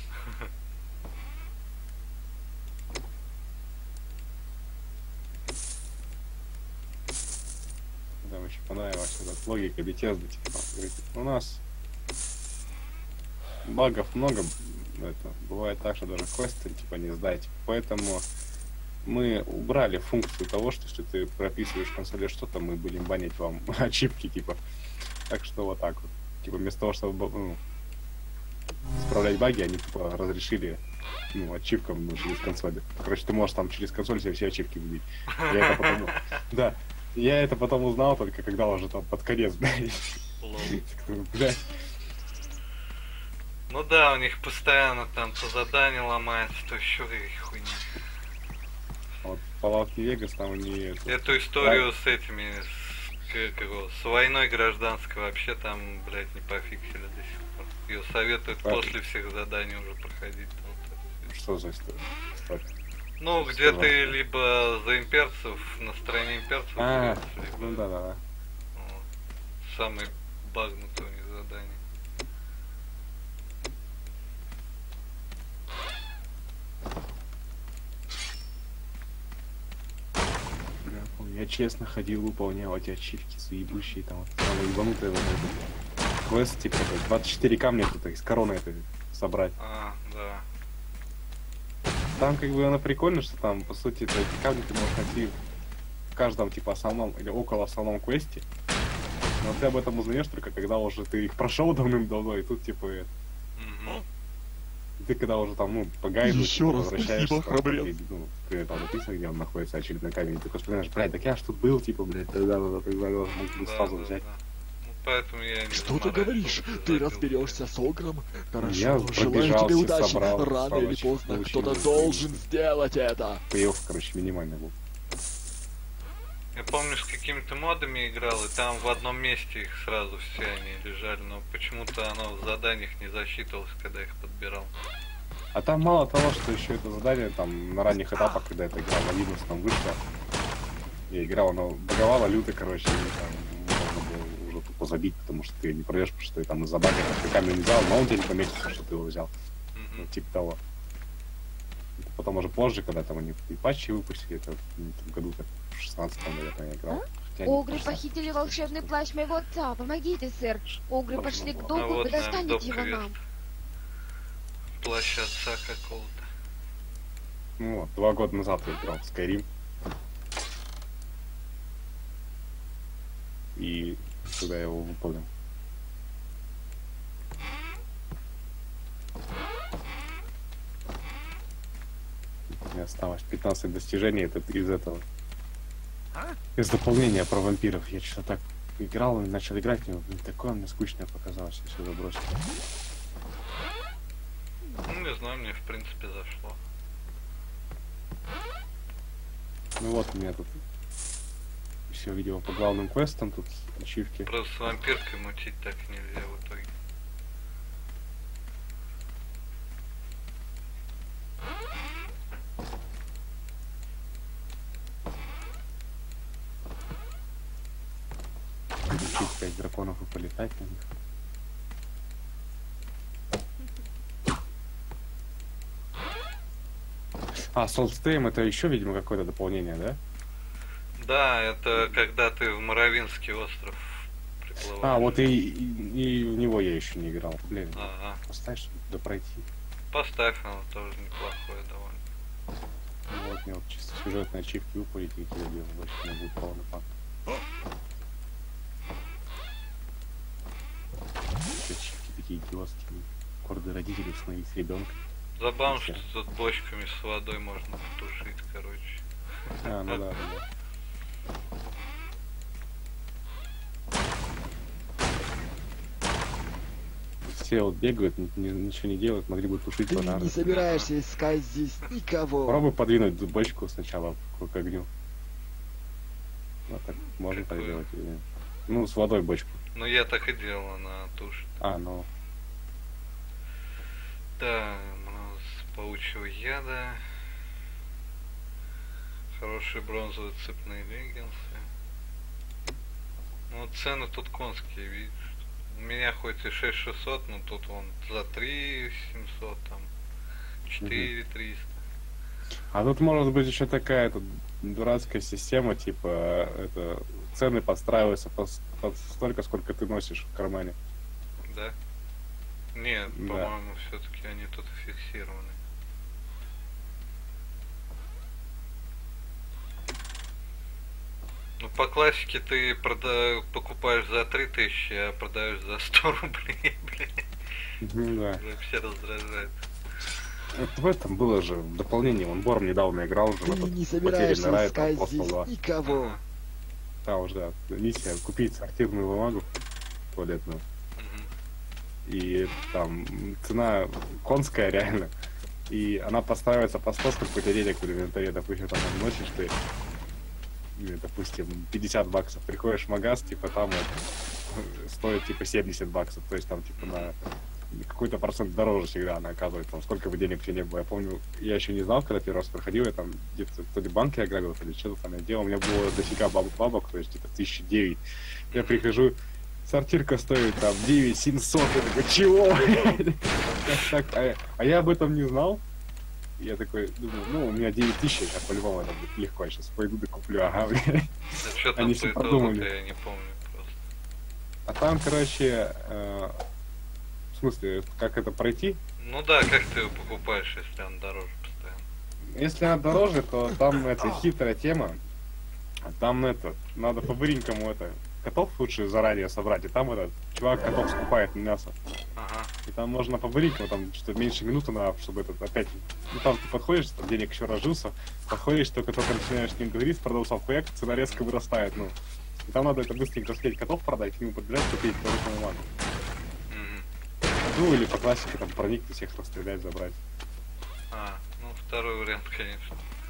Там еще понравилась эта логика Bethesda, типа, говорит, у нас багов много, это, бывает так, что даже квесты, типа, не сдать, поэтому мы убрали функцию того, что если ты прописываешь в консоли что-то, мы будем банить вам ачивки, типа. Так что вот так вот. Типа вместо того, чтобы ну, исправлять баги, они типа разрешили ну, ачивкам ну, через консоли. Короче, ты можешь там через консоль себе все ачивки вбить. Я это потом... Да. Я это потом узнал только когда уже там под конец, блядь. Блядь. Ну да, у них постоянно там то задание ломается, то еще какие хуйня. Вот Fallout New Vegas там они... Эту историю с этими, с войной гражданской вообще там, блядь, не пофиксили до сих пор. Ее советуют после всех заданий уже проходить. Вот Что за история? Так. ну, где ты либо за имперцев, на стороне имперцев, либо... Ну да. Вот. Самый багнутый у них задание. Я честно ходил, выполнял эти ачивки, заебущие там, самые ебанутые вот эти. Квест, типа, 24 камня тут из короны это собрать. А, да. Там как бы оно прикольно, что там, по сути, эти камни ты можешь найти в каждом, типа, основном или около основном квесте. Но ты об этом узнаешь только когда уже ты их прошел давным-давно, и тут, типа, ты когда уже там, ну, по гайду Еще типа, раз возвращаешься, спасибо, там, храбрец. и, ну, ты там написано, где он находится, очередной камень, и ты такой вспоминаешь, блядь, так я ж тут был, типа, блядь, тогда мог бы сразу взять. Ну, поэтому я не Что ты заморачивался, говоришь? Ты забил, разберешься блядь. с Огром? Хорошо, Я желаю пробежал, тебе все удачи. собрал, Рано или сволочь, поздно получил кто-то свою должен сделать это. Пейофф, короче, минимальный был. Я помню, с какими-то модами играл, и там в одном месте их сразу все они лежали, но почему-то оно в заданиях не засчитывалось, когда их подбирал. А там мало того, что еще это задание там на ранних этапах, когда эта игра на 11 там вышла, я играл, оно баговало люто, короче, и там можно было уже тупо забить, потому что ты не пройдешь, потому что ты там из задания камень не взял, но он тебе не пометится, что ты его взял. Ну, типа того. Это потом уже позже, когда там они и патчи выпустили, это в этом году, так, в 16-м, наверное, я играл. Хотя не Огры в 16-м. похитили волшебный плащ моего отца. Помогите, сэр. Огры Должно пошли к было. А дому, вот вы нам достанете его доп-квест. нам. Плащ отца какого-то. Ну вот, 2 года назад я играл в Skyrim. И когда я его выполнил. У меня осталось 15 достижений это из этого. Из дополнения про вампиров. Я что-то так играл и начал играть, и блин, такое мне скучное показалось, я все забросил. Ну, не знаю, мне в принципе зашло. Ну вот у меня тут все видео по главным квестам, тут ачивки. Просто с вампиркой мутить так нельзя в итоге. Изучить 5 драконов и полетать на них. А, Солстейм это еще, видимо, какое-то дополнение, да? Да, это когда ты в Моровинский остров приплываешь. А, вот и в него я еще не играл. Блин, Ага. поставь, чтобы туда пройти. Поставь, оно тоже неплохое довольно. Ну, вот мне вот чисто сюжетные ачивки упорить, и я делаю, больше у меня будет полный пак. Ачивки такие идиотские. Корды родителей установить с ребенком. Забавно, что Вообще. тут бочками с водой можно потушить, короче. А, ну да, да. Все вот бегают, ничего не делают, могли бы тушить Ты пожары. не собираешься искать здесь никого. Попробуй подвинуть бочку сначала к огню. Вот так можно так Какую? сделать или нет? Ну, с водой бочку. Ну я так и делал, она тушит. А, ну. Да, у нас паучьего яда. Хорошие бронзовые цепные леггинсы. Ну, цены тут конские, видишь. У меня хоть и 6600, но тут он за 3700, там 4300. А тут может быть еще такая тут дурацкая система, типа это цены подстраиваются под столько, сколько ты носишь в кармане. Да? Нет, Да. по-моему, все-таки они тут фиксированы. Ну, по классике ты покупаешь за 3000, а продаешь за 100 рублей, блин. Ну да. Вообще раздражает. Вот в этом было же в дополнении, он Борм недавно играл уже Ты в этот не «Потерянный собираешься рай», там, искать Apostol здесь 2. никого. Там уже, да, миссия купить сортирную бумагу туалетную. Мгм. И там цена конская реально. И она подстраивается по 100, сколько у тебя денег в инвентаре. Допустим, там носишь ты, допустим, 50 баксов. Приходишь в магаз, типа там вот, стоит типа 70 баксов. То есть там типа на какой-то процент дороже всегда она оказывается. Там сколько бы денег тебе не было. Я помню, я еще не знал, когда первый раз проходил, я там где-то то ли банк я ограбил, то ли что-то там я делал. У меня было дофига бабок, то есть где-то 1009. Я прихожу, сортирка стоит там 9700. Я такой, чего? Так, а я об этом не знал. Я такой думаю, ну, у меня 9000, я по-любому это будет легко. Я сейчас пойду докуплю, ага, блядь. А что там Они по все итогу, продумали. я не помню просто. А там, короче, в смысле, как это пройти? Ну да, как ты его покупаешь, если он дороже постоянно? Если она дороже, то там это хитрая тема. А там это, надо по-быренькому это, котов лучше заранее собрать. И там этот чувак котов скупает мясо. Ага. И там можно по-быренькому, там что меньше минуты надо, чтобы этот опять... Ну там ты подходишь, там денег еще разжился, подходишь, только начинаешь с ним говорить, с продавцом хуяк, цена резко вырастает, ну. И там надо это быстренько успеть котов продать, к нему подбирать, купить туалетную бумагу. Мгм. Ну или по классике там проникнуть, всех расстрелять, забрать. А, ну второй вариант, конечно.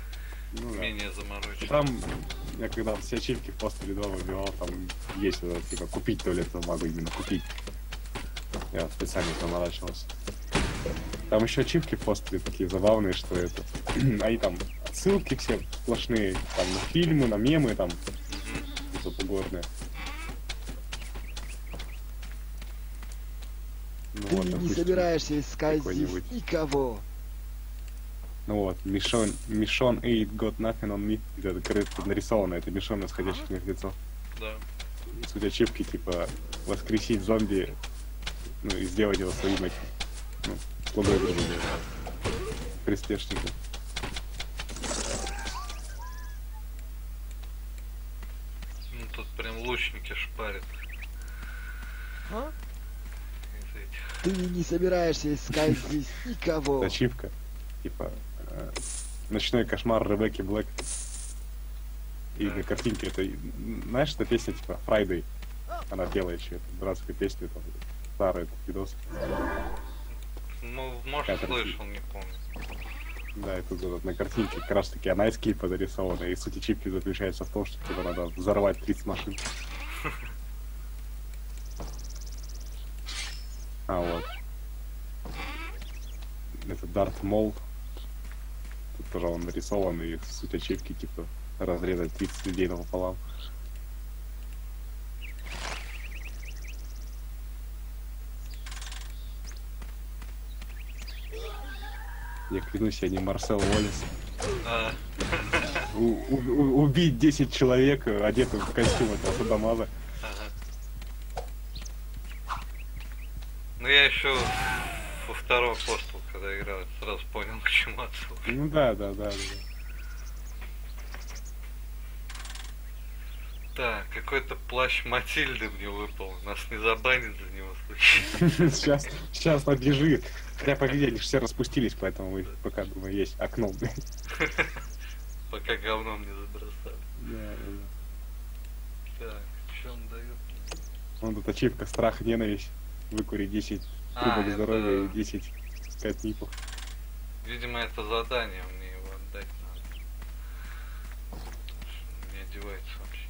Ну, да. менее заморочено. Там, я когда все ачивки в постеле 2 выбивал, там есть вот, типа, купить туалетную бумагу, именно купить. Я специально заморачивался. Там еще ачивки в постеле такие забавные, что это... Они там отсылки все сплошные, там на фильмы, на мемы, там, тут угорные. Ну, Ты вот, не допустим, собираешься искать какой-нибудь. здесь никого. Ну вот, Mission 8 got nothing on me. Это, короче, нарисовано, это Mission исходящих мертвецов. Да. Суть ачивки, типа, воскресить зомби, ну, и сделать его своим этим, ну, слугой, грубо говоря, приспешником. Ну тут прям лучники шпарят. А? Из этих. Ты не собираешься искать здесь никого. Ачивка, типа, ночной кошмар Ребекки Блэк. И на картинке это, знаешь, эта песня, типа, Friday. Она пела еще эту дурацкую песню, там, старый этот видос. Ну, может, Как слышал, не помню. Да, и тут вот на картинке как раз таки она из клипа нарисована, и суть ачивки заключается в том, что типа надо взорвать 30 машин. А вот. Это Дарт Мол. Тут тоже он нарисован, и суть ачивки типа разрезать 30 людей напополам. Я клянусь, я не Марсел Уоллес. А, Убить 10 человек, одетых в костюм этого Садамаза. ага. Ну я еще во втором посту, когда играл, сразу понял, к чему отсылка. Ну да. Так, какой-то плащ Матильды мне выпал. Нас не забанят за него, случайно. Сейчас надлежит. Хотя, по виде, они все распустились, поэтому мы пока, думаю, есть окно. Пока говном не забросали. Да. Так, что он дает? Вон тут ачивка страх, ненависть. Выкури 10 А, трубок это- здоровья и 10 скотников. Видимо, это задание, мне его отдать надо. Потому что он не одевается вообще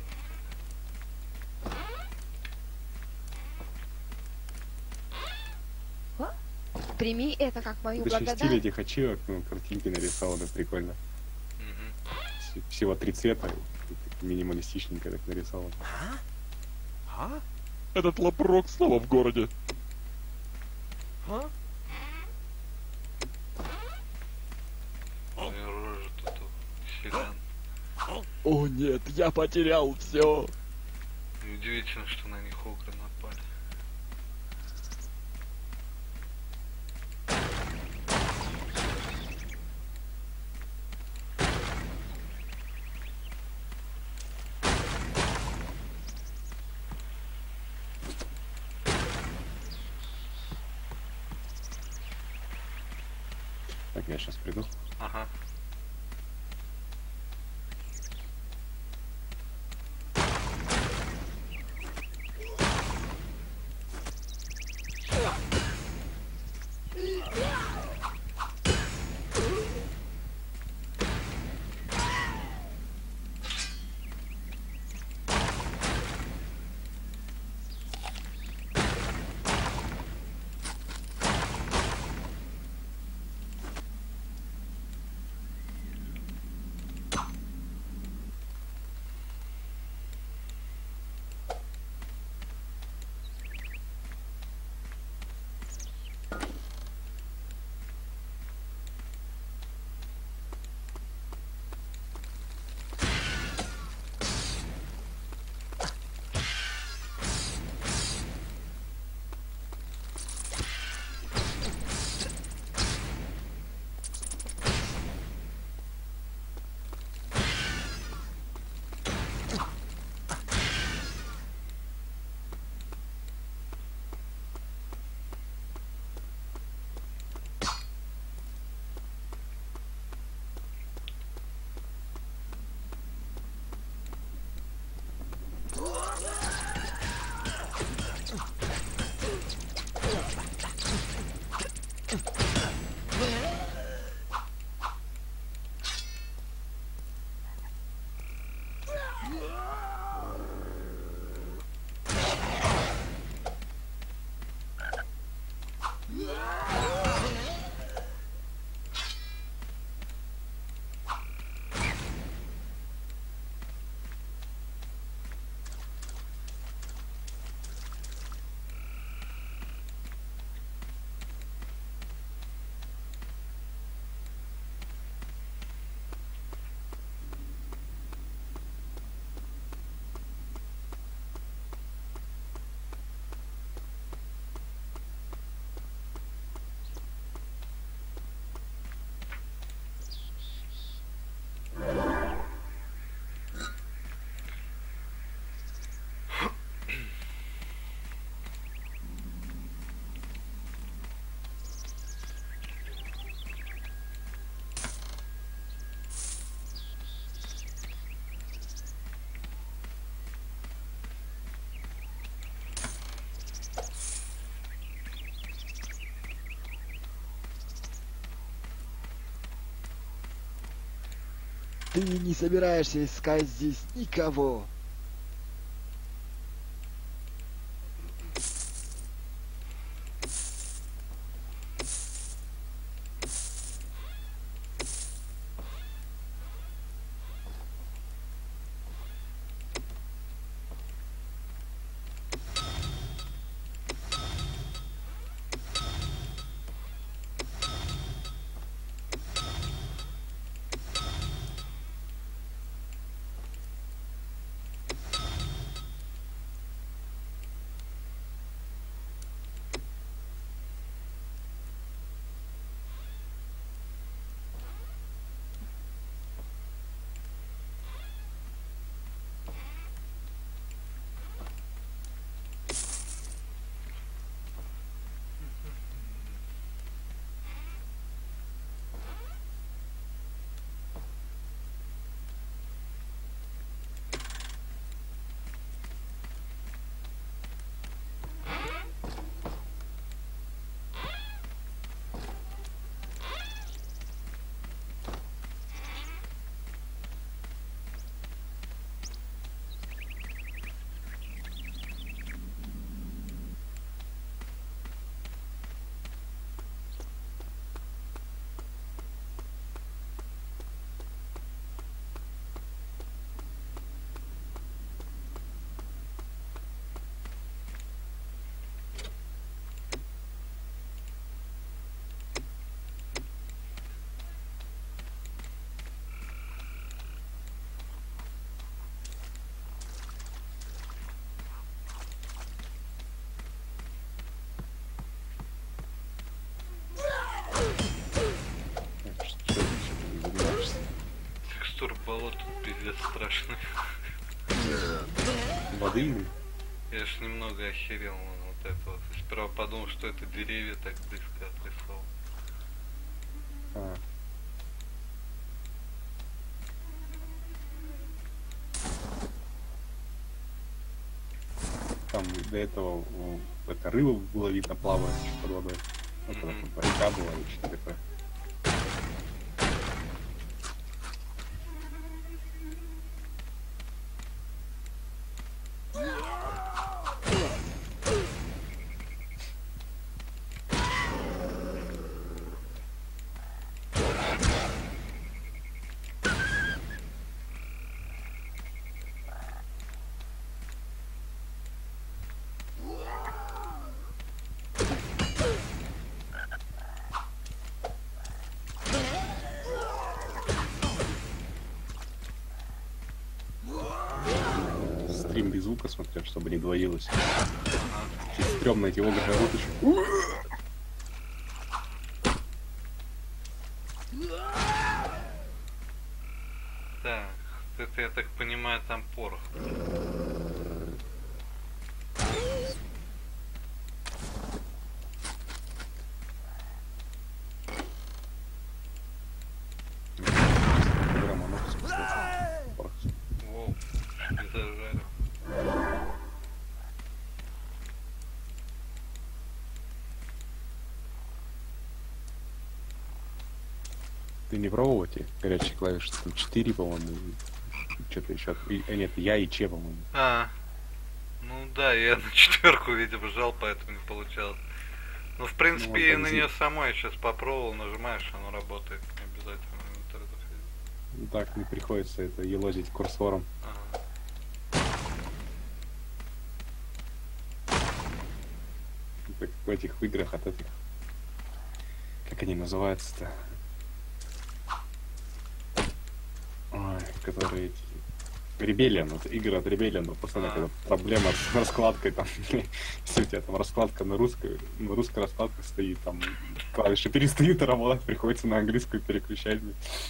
Прими это как мою Это еще стиль благодарность. этих ачивок, ну, картинки нарисованы прикольно. никогда. Всего 3 цвета, и так минималистичненько так нарисовано. Этот лапрок снова в городе. Ну и рожа тут у селян. О нет, я потерял все. Неудивительно, что на них огры напали. Так, я сейчас приду. Ага. Ты не собираешься искать здесь никого. Текстур болот тут пиздец страшный. Воды или? Я ж немного охерел вот это вот. Сперва подумал, что это деревья так близко отрисовал. А. Там до этого это рыба было видно плавает под водой. Вот она там река была и что такое. Стрим без звука смотрят, чтобы не двоилось. Стрёмно эти огры орут еще. Так, это, я так понимаю, там порох. Воу, не зажарил. Ты не пробовал эти горячие клавиши? Там 4, по-моему. Что-то еще. Нет, я и Че, по-моему. Ну да, я на 4, видимо, жал, поэтому не получалось. Ну, в принципе, Ну, и вот на там нее самой сейчас попробовал, нажимаешь, оно работает. Не обязательно в инвентарь заходить. Ну, так не приходится это елозить курсором. Ага. Как в этих играх от этих. Как они называются-то? Ой, которые эти. Rebellion, вот игры от Rebellion, но постоянно когда проблема с раскладкой там, если у тебя там раскладка на русской раскладка стоит, там клавиши перестают работать, приходится на английскую переключать.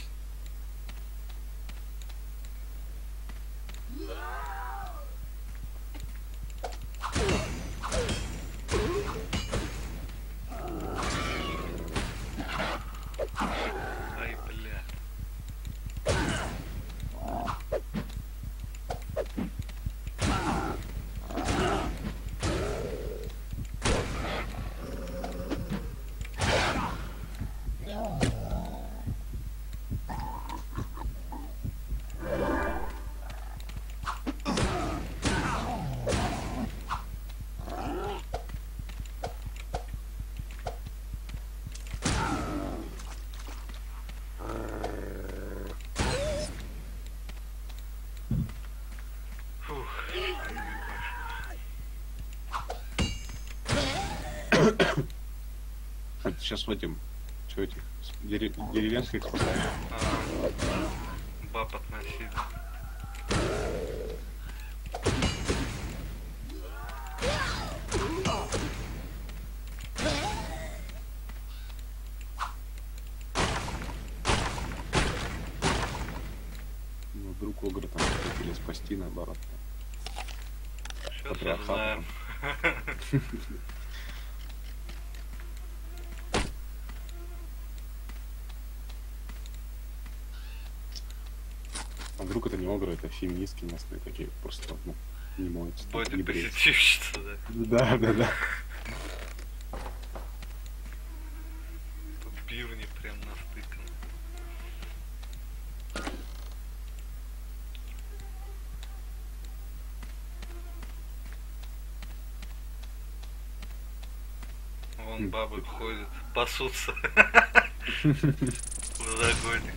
Ай, бля. Это сейчас в этим... Что этих? Деревенских спасаешь? Баб относили. Ну, вдруг Огра там хотели спасти, наоборот. Сейчас Патриархат узнаем. А вдруг это не Огра, это феминистки местные такие, просто, ну, не моются. так Боди не бреются. позитивщица, да. Да. Тут бирни прям настыканы. Вон бабы ходят, пасутся. В загоне.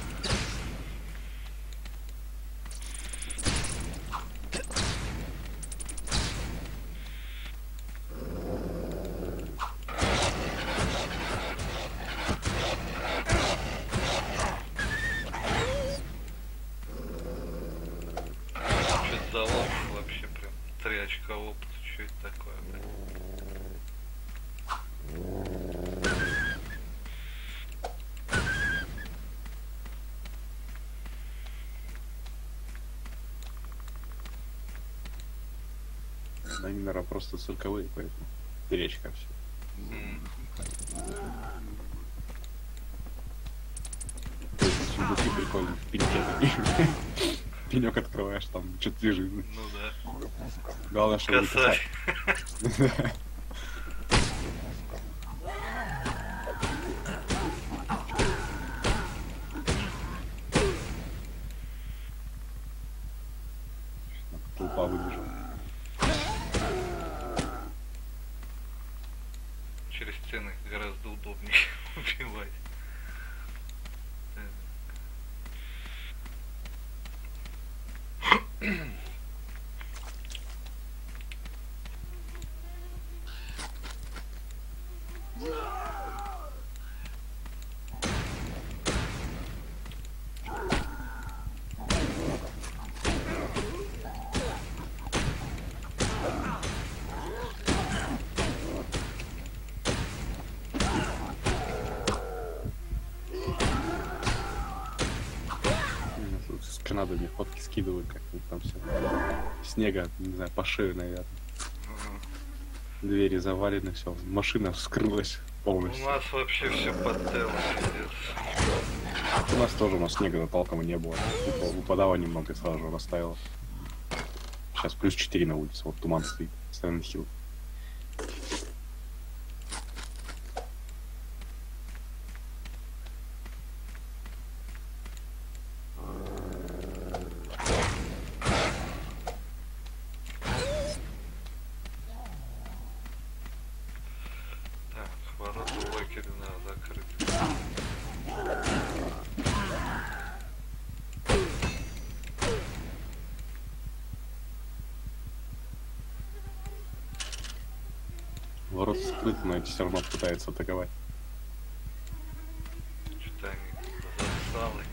Что-то залог вообще прям 3 очка опыта. Что это такое, блядь? Они, наверное, просто цирковые, поэтому перечка все. Сундуки прикольные, в пеньке такие. Пенек открываешь, там что-то лежит. Ну да. Главное, чтобы не Косарь. касать. Толпа выбежала. Через стены гораздо удобнее убивать. Тут с Канады фотки скидывают, как там все. Снега, не знаю, по шею, наверное. Двери завалены, все. Машина вскрылась У полностью. нас вообще все под телом, пиздец. У нас снега толком и не было. Выпадало немного и сразу же растаяло. Сейчас плюс 4 на улице, вот туман стоит. Silent Hill. Так, ворота Локери надо закрыть. Ворота скрыты, но эти все равно пытаются атаковать. Что-то они засалы.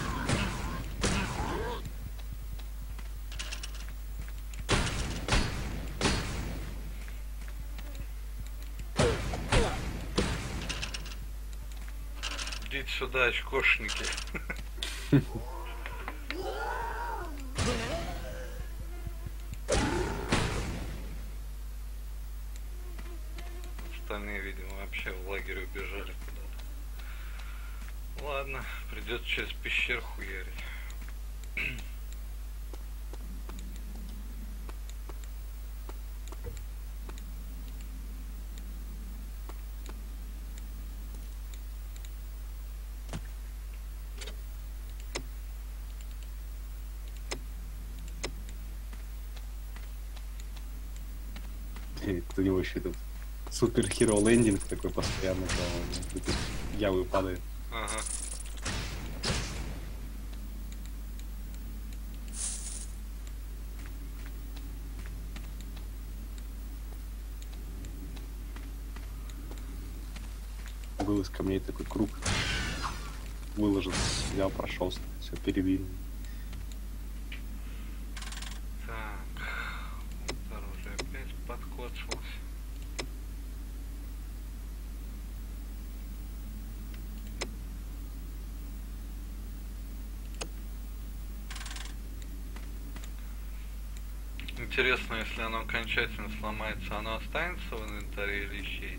Идите сюда, очкошники. Остальные, видимо, вообще в лагерь убежали куда-то. Ладно, придется через пещеру хуярить. И у него еще этот супер хиро лендинг такой постоянно, когда он явы падает. Ага. был из камней такой круг. Выложил, взял, прошелся, все перебил. Так, вот оружие опять подкоцался. Интересно, если оно окончательно сломается, оно останется в инвентаре или исчезнет?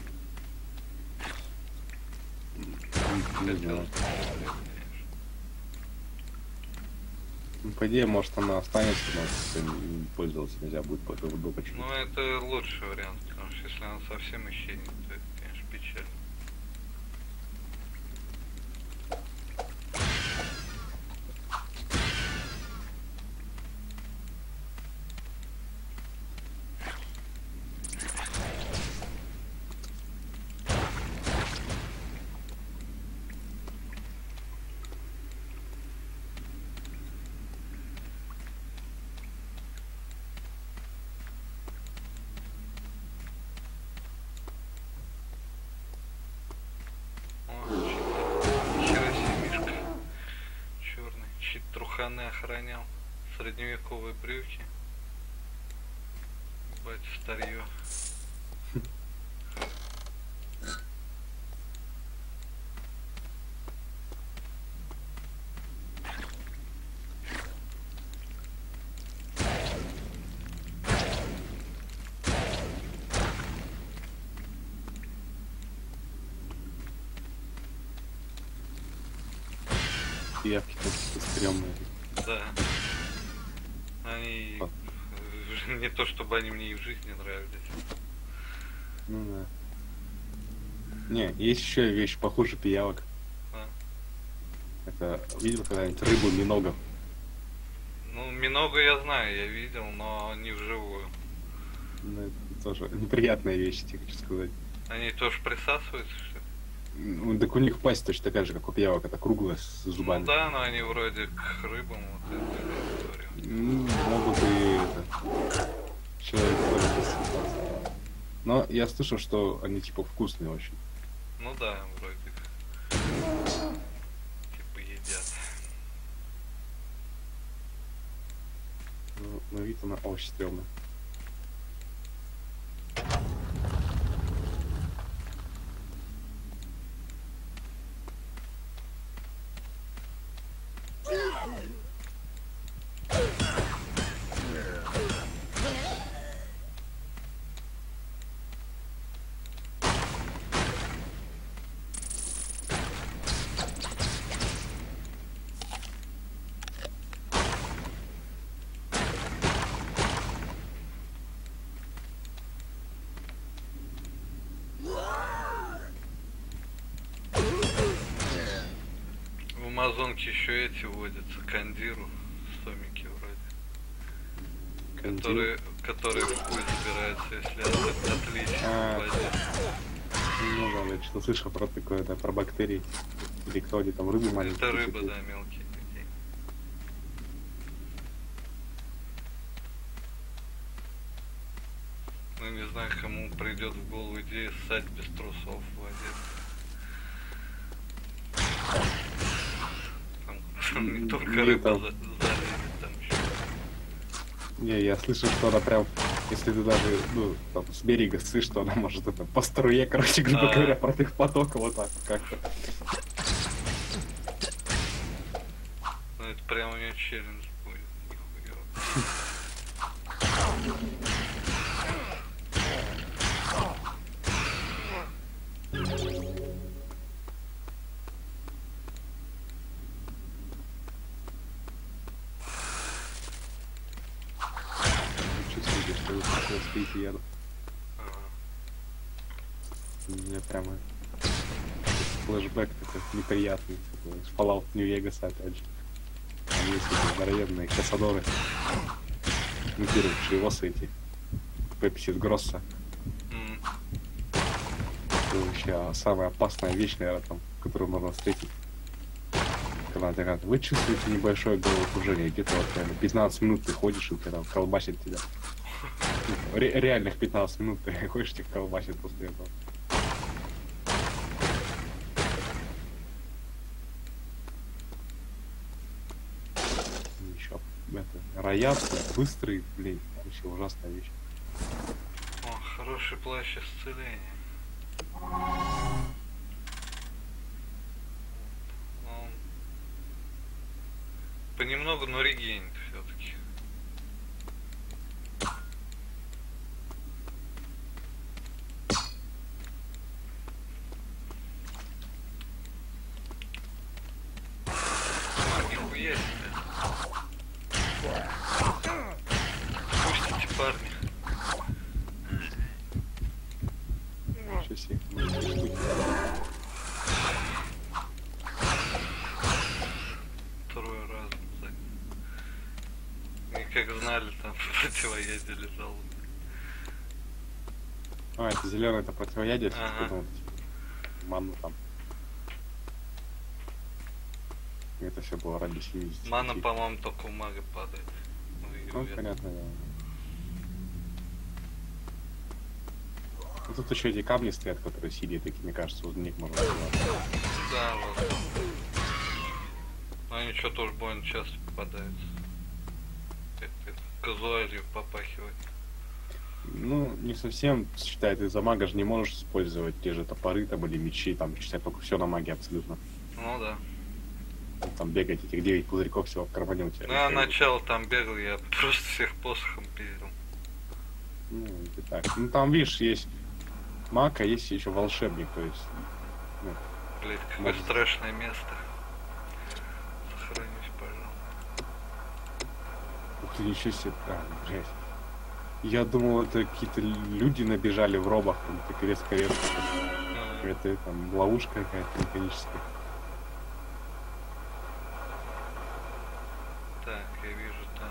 Не знаю. Ну, по идее, может, она останется, но если не пользоваться нельзя будет потом выкачать. Ну, это лучший вариант, потому что если она совсем исчезнет, то это, конечно, печально. Труханы охранял. Средневековые брюки. Бать, старье. Явки такие стрёмные. Да. Они... А. Не то, чтобы они мне и в жизни нравились. Ну да. Не, есть еще вещь похуже пиявок. А. Это видел когда-нибудь рыбу минога? Ну, миногу я знаю, я видел, но не вживую. Ну, это тоже неприятная вещь, тебе хочу сказать. Они тоже присасываются, что ли? Ну, так у них пасть точно такая же, как у пиявок, это круглая с зубами. Ну да, но они вроде к рыбам, вот это я говорю. Могут и это... Человек тоже присасываться. Но я слышал, что они типа вкусные очень. Ну да, вроде типа едят. Ну, на вид она очень стрёмная. В Амазонке еще эти водятся, кандиру, сомики вроде. Которые в хуй забираются, если отлить в воде. Ну да, я что-то слышал про такое, да, про бактерии. Или кто они там, рыбы маленькие. Это рыбы, такие. да, мелкие такие. Ну не знаю, кому придет в голову идея ссать без трусов в воде. Там не только рыба там- залезет, там еще. Не, я слышал, что она прям, если ты даже, ну, там, с берега ссышь, что она может это по струе, короче, грубо А. говоря, против потока вот так вот как-то. Ну это прям у нее челлендж будет, нихуя. Чувствуете, что вы такое стоите еду. Ага. У меня прямо флешбэк такой неприятный. Такой, с Fallout New Vegas опять же. Там есть эти здоровенные кассадоры. Мутирующие осы эти. Пепси с Гросса. М. Это вообще самая опасная вещь, наверное, там, которую можно встретить. Когда ты говорят, вы чувствуете небольшое головокружение, где-то вот реально 15 минут ты ходишь, и у тебя там колбасит тебя. Реальных 15 минут ты ходишь, тебя колбасит после этого. Роят, быстрый, блин, вообще ужасная вещь. О, хороший плащ исцеления. Он понемногу, но регенит все-таки. Нихуя себе. Пустите, парни. Ничего себе. Штуки. Второй раз. И как знали, там в противоядие лежал. А, это зеленый, это противоядие, Ага. потом ману там. Это все было ради 70. Мана, по-моему, только у мага падает. Ну, понятно, да. Ну, тут еще эти камни стоят, которые синие такие, мне кажется, вот в них можно сделать. Да, вот. Но они что-то уж больно часто попадаются. Это казуалью попахивает. Ну, не совсем, считай, ты за мага же не можешь использовать те же топоры там или мечи, там, считай, только все на маге абсолютно. Ну да. Там бегать этих 9 пузырьков всего в кармане у тебя. Ну, я начало там бегал, я просто всех посохом пиздил. Ну, это так. Ну, там, видишь, есть маг, а есть еще волшебник, то есть... Ну, Блять, какое Может. страшное место. Сохранюсь, пожалуйста. ух ты, ничего себе, блядь. Я думал, это какие-то люди набежали в робах, там, так резко-резко. Ну, Это там ловушка какая-то механическая. так, я вижу там.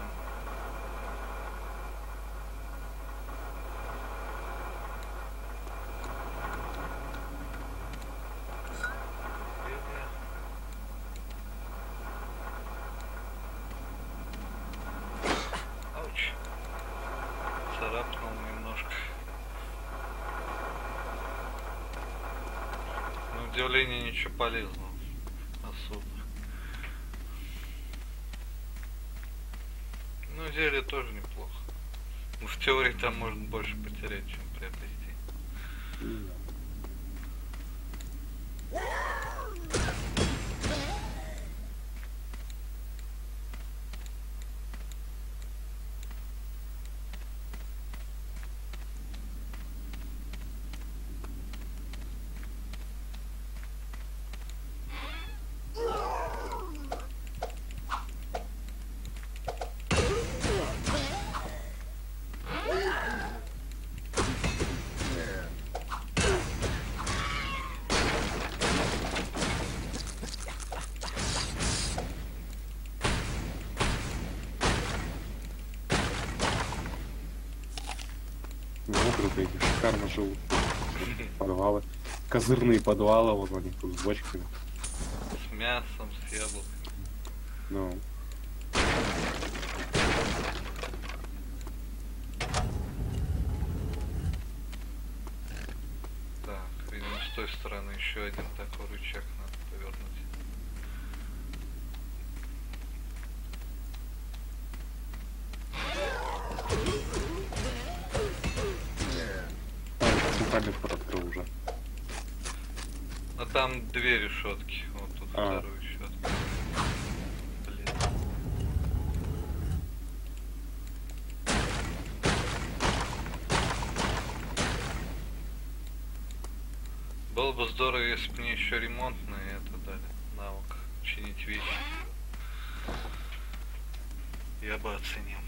Ауч. Царапнул немножко. На удивление ничего полезного особо. Ну, зелье тоже неплохо. Ну, в теории там можно больше потерять, чем приобрести. Округа эти шикарно живут. Подвалы. Козырные подвалы, вот они тут с бочками. С мясом, с яблоками. Ну, Так, видимо, с той стороны еще один такой рычаг надо повернуть. центральный вход открыл уже. А там две решетки. Вот тут А. вторую решетку. Блин. Было бы здорово, если бы мне еще ремонтные это дали. Навык чинить вещи. Я бы оценил.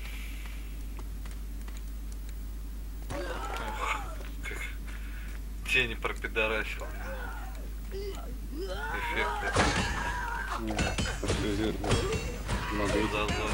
Ох, как тени пропидорасил. Эффекты. Ну, пошли, много этих. Зазор.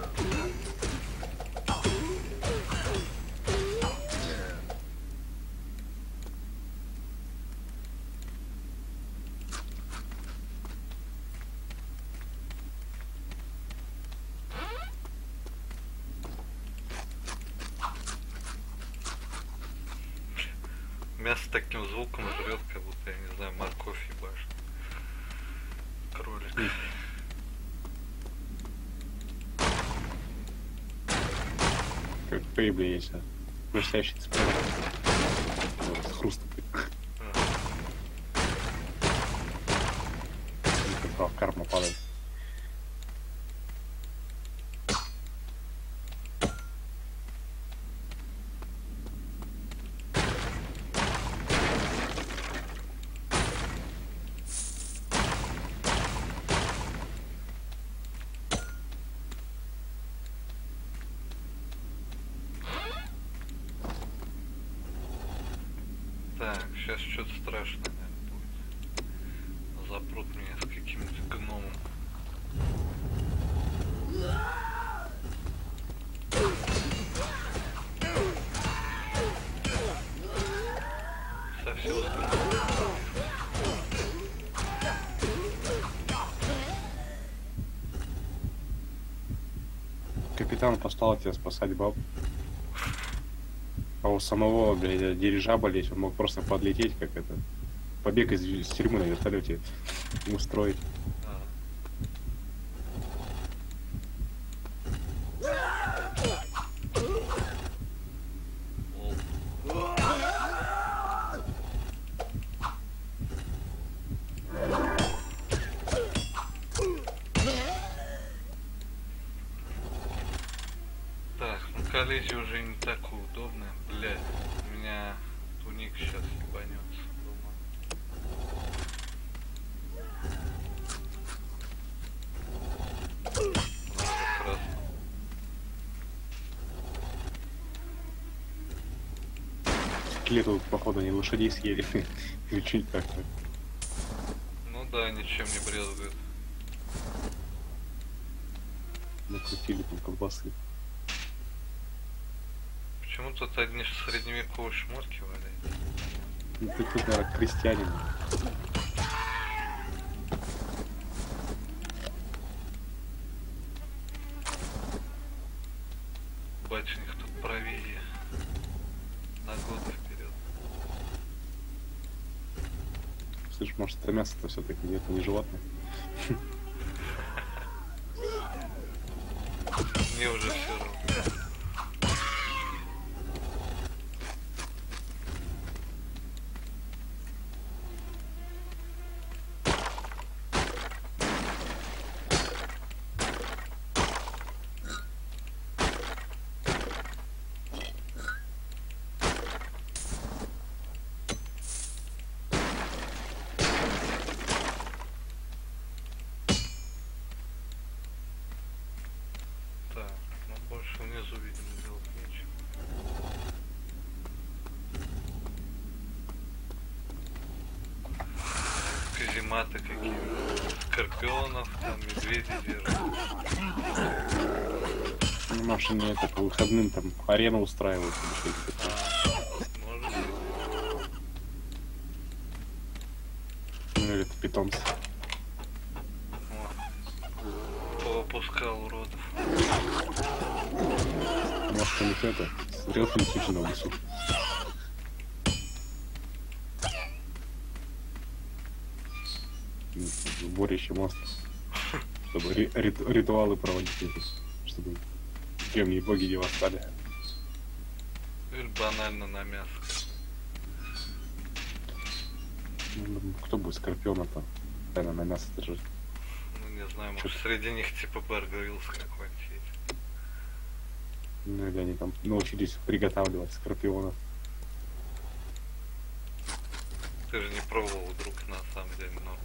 Мясо таким звуком жрет, как будто, я не знаю, морковь ебашь. Кролик. Фейбли есть, а. Блестящий цепь. С хрустом. Карма падает. Так, сейчас что-то страшное, наверное, будет. Запрут меня с каким-нибудь гномом. Совсем с гномом. Капитан послал тебя спасать баб. А у самого, блядь, дирижабля есть, он мог просто подлететь, как это. Побег из тюрьмы на вертолете устроить. А, лол. Так, ну коллизия уже не так удобная, блядь. У меня туник сейчас ебанется, думаю. Она уже красная. Скелеты тут, походу, они лошадей съели. Или что-нибудь такое. Ну да, ничем не брезгует. Накрутили там колбасы. Почему тут одни средневековые шмотки валяются? Ну ты тут, наверное, крестьянин. Бать, у них тут провизия. На годы вперед. Слышь, может это мясо-то все-таки нет, не животное. Мне уже все равно. Так, ну больше внизу, видимо, делать нечего. Казематы какие-то. Скорпионов, там медведи держат. Ну, может, они это по выходным там арену устраивают или что-то такое. Может быть. Ну или это питомцы. Повыпускал уродов. Может, у них это стрелки летучие на лесу. Сборище монстров. Чтобы ритуалы проводить эти, чтобы древние боги не восстали. Или банально на мясо. Ну, кто будет скорпиона-то? Наверное, на мясо держать. Ну не знаю, может среди них типа Bear Grylls какой-нибудь есть. Ну или они там научились приготавливать скорпионов. Ты же не пробовал вдруг на самом деле, но...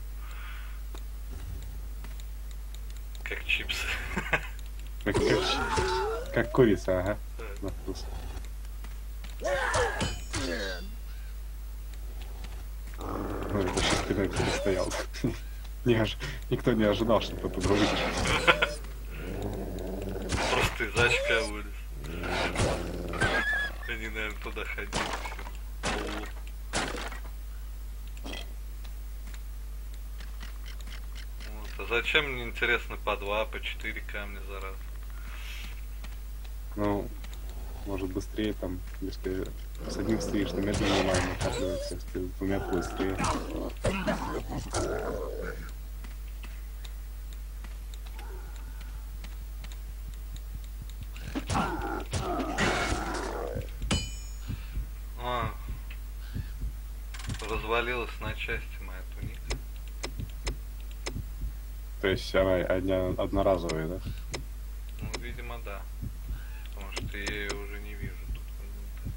Как чипсы. Как курица, ага. Да. На вкус. Ну, это сейчас спиной кто-то стоял. Никто не ожидал, что кто-то вылезет. Просто из очка вылез. Они, наверное, туда ходили все. Вот. А зачем мне интересно по 2, по 4 камня за раз? Ну, может быстрее там, если с одним стоишь, то медленнее мало накапливается, если с двумя то быстрее. развалилась на части моя туника. То есть она одноразовая, да? Ну, видимо, да. Потому что я ее уже не вижу тут в инвентаре.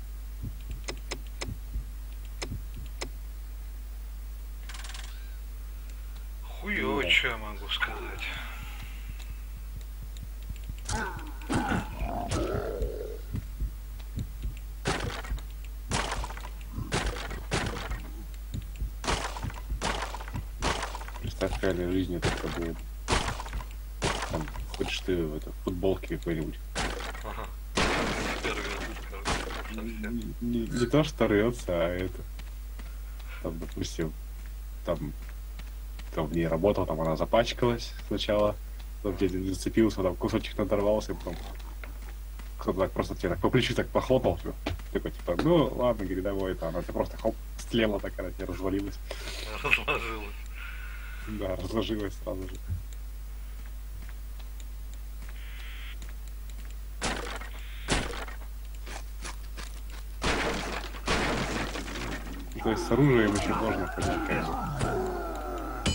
Хуёво, Да. что я могу сказать. Представь, в реальной жизни только было. Там, хочешь ты в футболке какой-нибудь. Ага. Теперь рвётся, короче, совсем. Не то, что рвется, а это. Там, допустим, там в ней работал, там она запачкалась сначала, потом где-то зацепился, там кусочек надорвался, потом кто-то так просто тебе так по плечу так похлопал, всё. Такой типа, ну ладно, говорит, давай, там это просто хоп, стлела такая, тебе развалилась. Разложилась. Да, разложилась сразу же. То есть с оружием еще можно понять, как бы.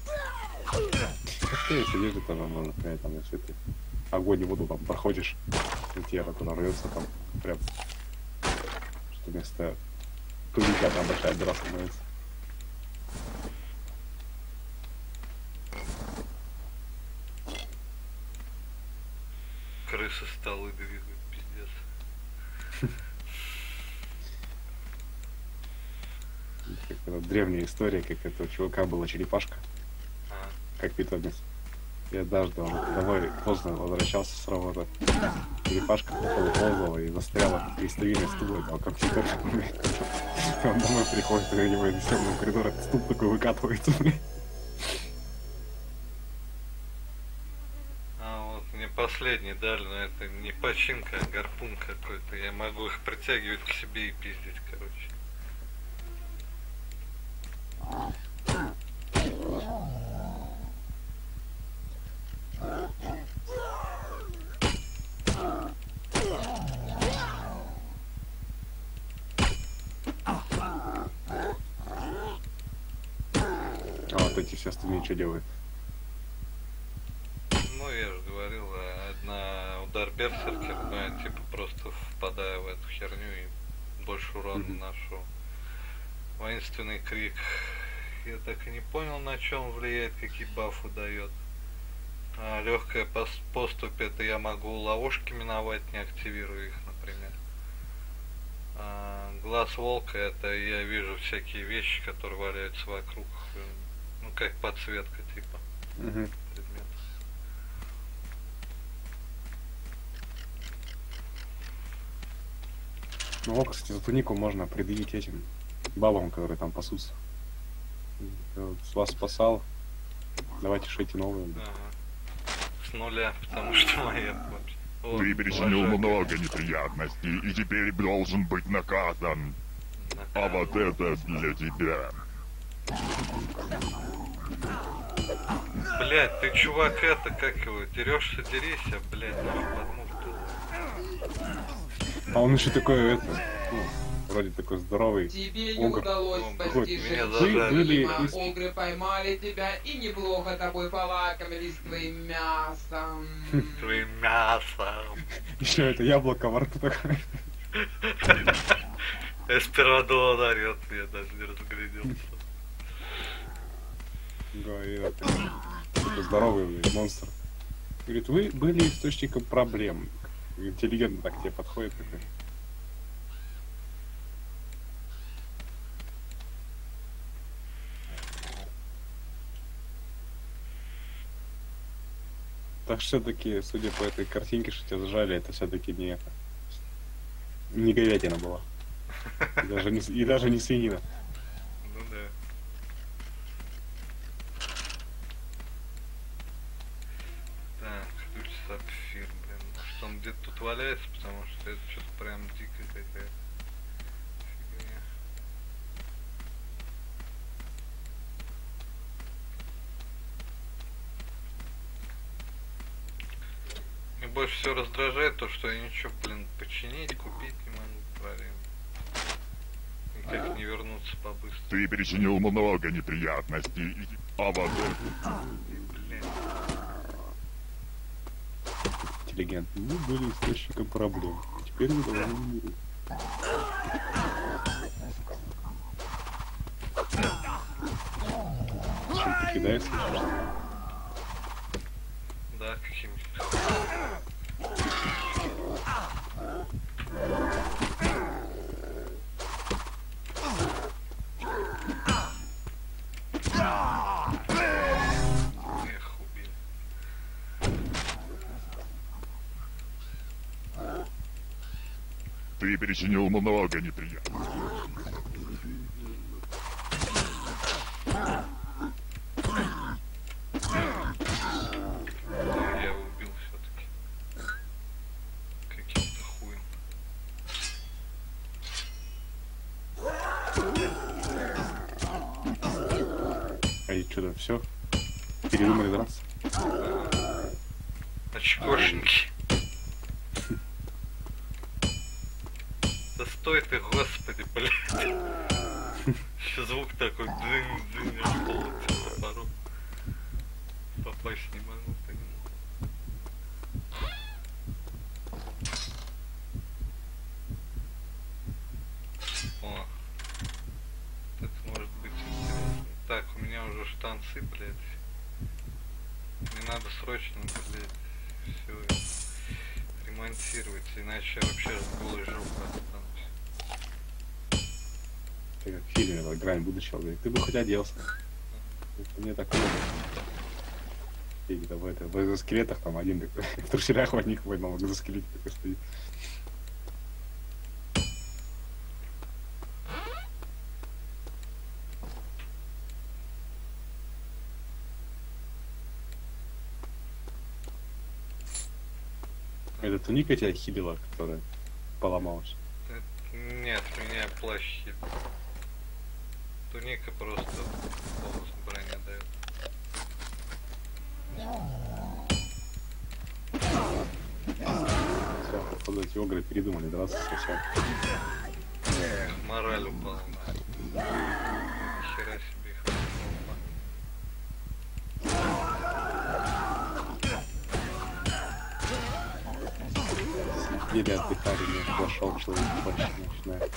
Хотя и с одеждой тоже можно понять, там, если ты огонь и воду там проходишь, и тебе туда рвется, там, прям, что вместо тулика там большая дыра становится. Крысы столы двигают, пиздец. Как это древняя история, как это у чувака была черепашка, А, как питомец. И однажды он домой поздно возвращался с работы. Черепашка по полу ползала и застряла крестовиной стулой, а компьютер. Он домой приходит, и у него из темного коридора этот стул такой выкатывается. а вот мне последний дали, но это не починка, а гарпун какой-то. Я могу их притягивать к себе и пиздить, короче. А вот эти все остальные что делают? Ну, я же говорил, одна удар берсеркер, но я типа просто впадаю в эту херню и больше урона Мгм. наношу. Воинственный крик. Я так и не понял, на чем влияет, какие бафы дает. Легкая поступь, это я могу ловушки миновать, не активируя их, например. Глаз волка, это я вижу всякие вещи, которые валяются вокруг. Ну, как подсветка, типа, Угу. предмета. Ну вот, кстати, за тунику можно предъявить этим бабам, которые там пасутся. Вот с вас спасал. Давайте шейте новые. Ага. С нуля, потому что моя вообще. О, Ты причинил уважаю. много неприятностей и теперь должен быть наказан. А вот это для тебя. Блять, ты чувак это, как его, дерешься, дерись, а, блять, нахуй подмух. А он еще такой, это, ну, вроде такой здоровый. Тебе не Огр. удалось Огр. спасти Меня женщину. зажали. Были Видимо, из- огры поймали тебя и неплохо тобой полакомились твоим мясом. Твоим мясом. Еще это яблоко во рту такое. Эсперадо орёт, я даже не разгляделся. Говорит, такой здоровый блин, монстр. Говорит, вы были источником проблем. Интеллигентно так к тебе подходит такой. Так все-таки, судя по этой картинке, что тебя зажали, это все-таки не это. Не говядина была. И даже не свинина. Ну да. Так, ключ сапфир, блин. Может он где-то тут валяется, потому что это что-то прям дикая какая-то фигня. Мне больше всего раздражает то, что я ничего, блин, починить, купить не могу, проблем. как не вернуться по-быстрому. Ты причинил много неприятностей, а вот Блин. Интеллигент. Мы были источником проблем. Теперь мы должны умереть. Чем ты кидаешься? Да, каким-то. Эх, убили. ты причинил много неприятностей. Ну, я его убил все-таки. Каким-то хуем. А и что-то все? Передумали драться? Очкошники. Да стой ты, господи, блядь. Еще звук такой дзынь-дзынь, аж полностью топором. Попасть не могу по нему. О, это может быть интересно. Так, у меня уже штанцы, блядь. Мне надо срочно, блядь, все ремонтировать, иначе я вообще с голой жопой останусь. Ты как в фильме, это грань будущего, говорит, ты бы хоть оделся. Это мне так много. И где-то в экзоскелетах там один такой, в труселях возник в одном экзоскелете такой стоит. Это туника тебя хилила, которая поломалась. Нет, меня плащ хит. Туника просто бонус броня дает. Все, походу эти огры передумали драться совсем. Эх, мораль упала на. Хера себе их упала. Еле отдыхали, мне пошел человек почти начинает.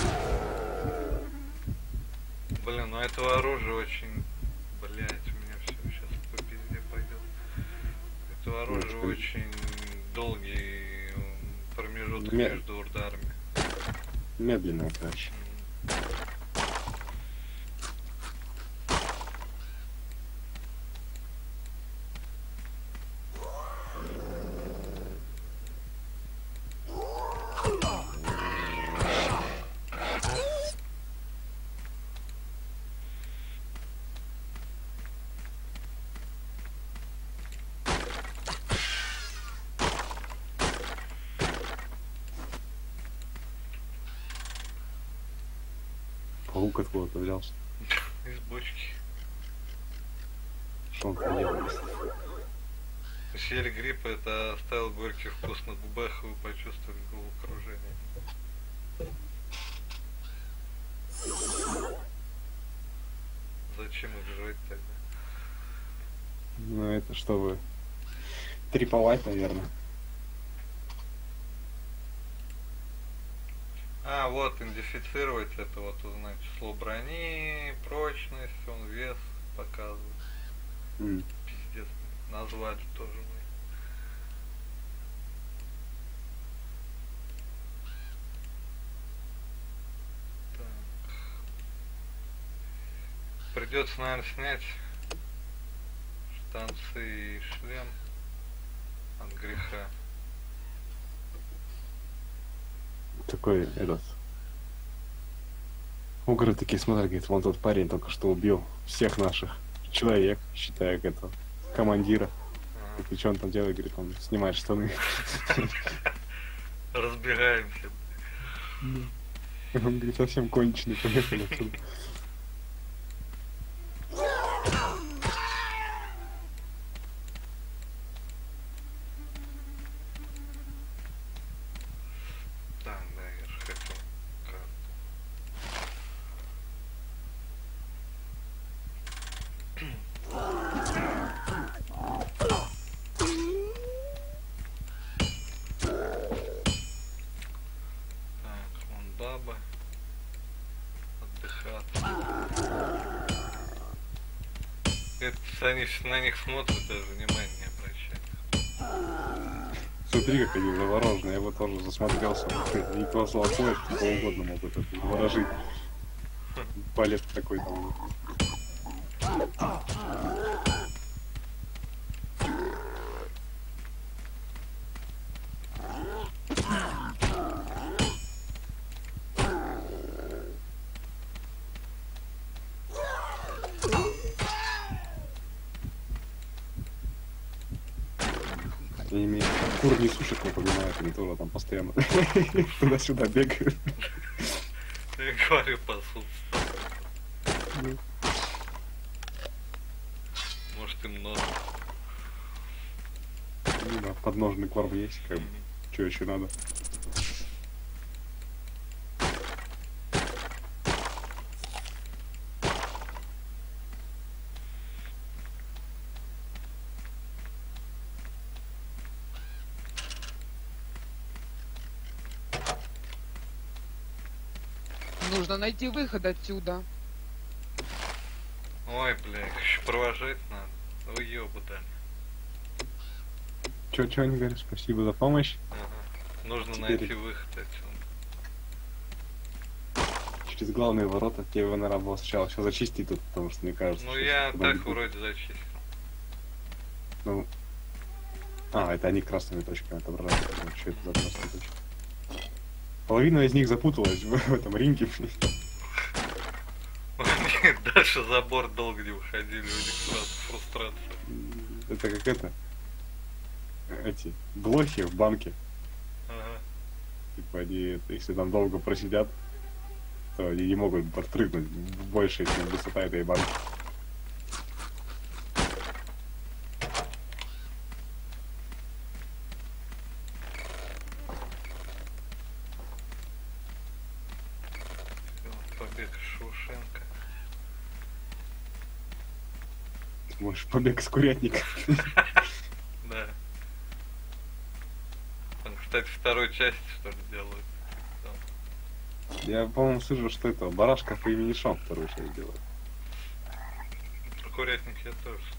Блин, ну этого оружия очень... Блять, у меня все сейчас по пизде пойдет. Это оружие что ли? очень долгий промежуток Ме- между ударами. Медленно, короче. Паук откуда-то взялся. Из бочки. Что он там делает? Съели грипп, это оставил горький вкус на губах, и вы почувствовали головокружение. Зачем их жрать тогда? Ну это чтобы триповать, наверное. А, вот, идентифицировать это вот узнать число брони, прочность, он вес показывает. Пиздец, назвали тоже мы. Так. Придется, наверное, снять штанцы и шлем от греха. Такой этот. Угры такие смотрят, говорит, вон тот парень только что убил всех наших человек, считая как этого командира. Ага. И что он там делает, говорит, он снимает штаны. Разбегаемся. Он говорит, совсем конченый, поехали отсюда. Так, да, я же хотел карту. Это они на них смотрят, даже внимания не обращают. Смотри, как они заворожены, я бы тоже засмотрелся. И просто отходишь, кого угодно могут это заворожить. Палец такой там. Они мне кур несушек напоминают, они тоже там постоянно туда-сюда бегают. Я говорю, пасутся. Может, им нож. Ну да, подножный корм есть, как бы. Что еще надо? Нужно найти выход отсюда. Ой, бля, их еще провожать надо. Ой, ёбу дали. Чё они говорят? Спасибо за помощь. Ага. Нужно Теперь- найти выход отсюда. Через главные ворота. Тебе его надо было сначала все зачистить тут, потому что мне кажется. Ну что я куда-нибудь так будет. вроде зачистил. Ну. А, это они красными точками отображают. Что это за красные точки? Половина из них запуталась в этом ринге. Они дальше за борт долго не выходили, у них сразу фрустрация. Это как это. Эти блохи в банке. Ага. Типа они, если там долго просидят, то они не могут подпрыгнуть больше, чем высота этой банки. Всё, побег из Шоушенка. Может, побег с курятника. Да. Там, кстати, второй части, что ли, делают. Там. Я, по-моему, слышал, что это барашка по имени Шон вторую часть делает. Про курятник я тоже слышал.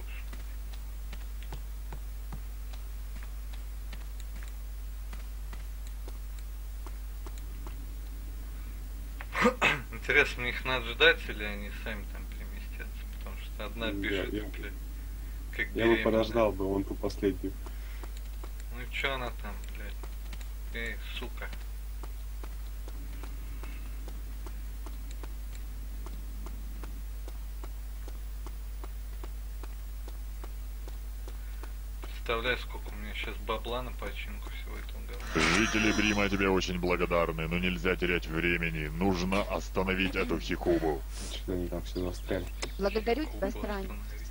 Интересно, мне их надо ждать или они сами там переместятся? Потому что одна бежит, я- блядь, как Я бы беременная. подождал бы вон ту последнюю. Ну и чё она там, блядь? Эй, сука. Представляю, сколько у меня сейчас бабла на починку всего этого говна. Жители Брима тебе очень благодарны, но нельзя терять времени. Нужно остановить эту хикубу. Что-то они там все застряли. Благодарю тебя, Кубу странник. остановить.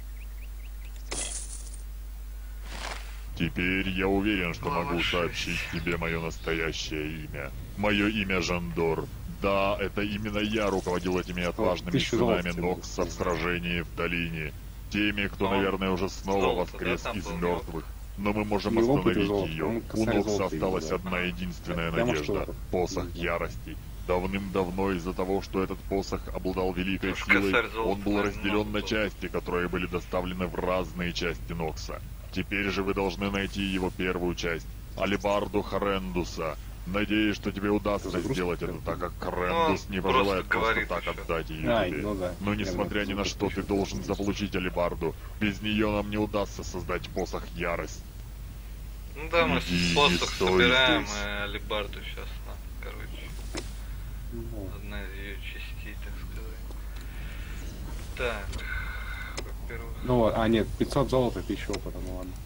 Теперь я уверен, что могу сообщить тебе мое настоящее имя. Мое имя Жандор. Да, это именно я руководил этими отважными 1000 золотых сынами тебе Нокса в будет. сражении в долине. Теми, кто, Ну, наверное, уже снова золото, воскрес да, там из был мертвых. Но мы можем И опыт, и остановить золото. ее. Он У косарь Нокса золота осталась именно, да. одна единственная Прямо надежда что-то. — посох Да. ярости. Давным-давно из-за того, что этот посох обладал великой Уж силой, косарь золота, он был наверное, разделен много на было. части, которые были доставлены в разные части Нокса. Теперь же вы должны найти его первую часть — алебарду Харендуса. Надеюсь, что тебе удастся Загрузка сделать это, прям. так как Харендус не просто пожелает просто говорит так ещё. отдать ее Ай, тебе. ну да. Но Я несмотря бы ни на что, загрузку ты должен заполучить алебарду. Без нее нам не удастся создать посох ярости. Ну да, мы Иди, не посох стой собираем, здесь. и алебарду сейчас нам, короче. Ну, Одна из ее частей, так сказать. Так, во-первых, ну вот, а нет, 500 золота, 1000 опыта, ну ладно.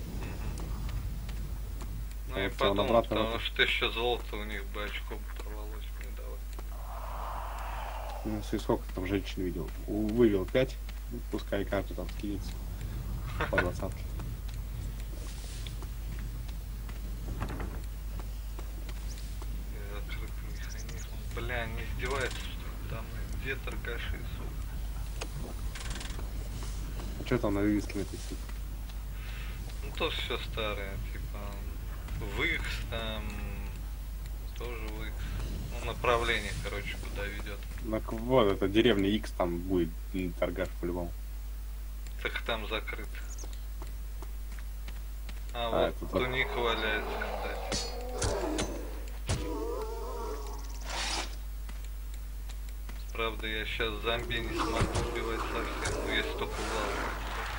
ну а я вот он подумал, обратно потому вот- что еще золото у них бы очком порвалось мне давай. Ну, и сколько ты там женщин видел? Вывел 5, пускай каждый там скинется. По 20. И закрытый механизм. Бля, не издевается, что ли, там где торгаши, сука. Что там на вывеске написано? Ну то все старое, типа Викс там, тоже Викс. Ну направление, короче, куда ведет. Вот, это деревня X, там будет торгаш по-любому. Так там закрыто. А, Вот это так. туник валяется, кстати. Правда, я сейчас зомби не смогу убивать совсем, но есть только лава.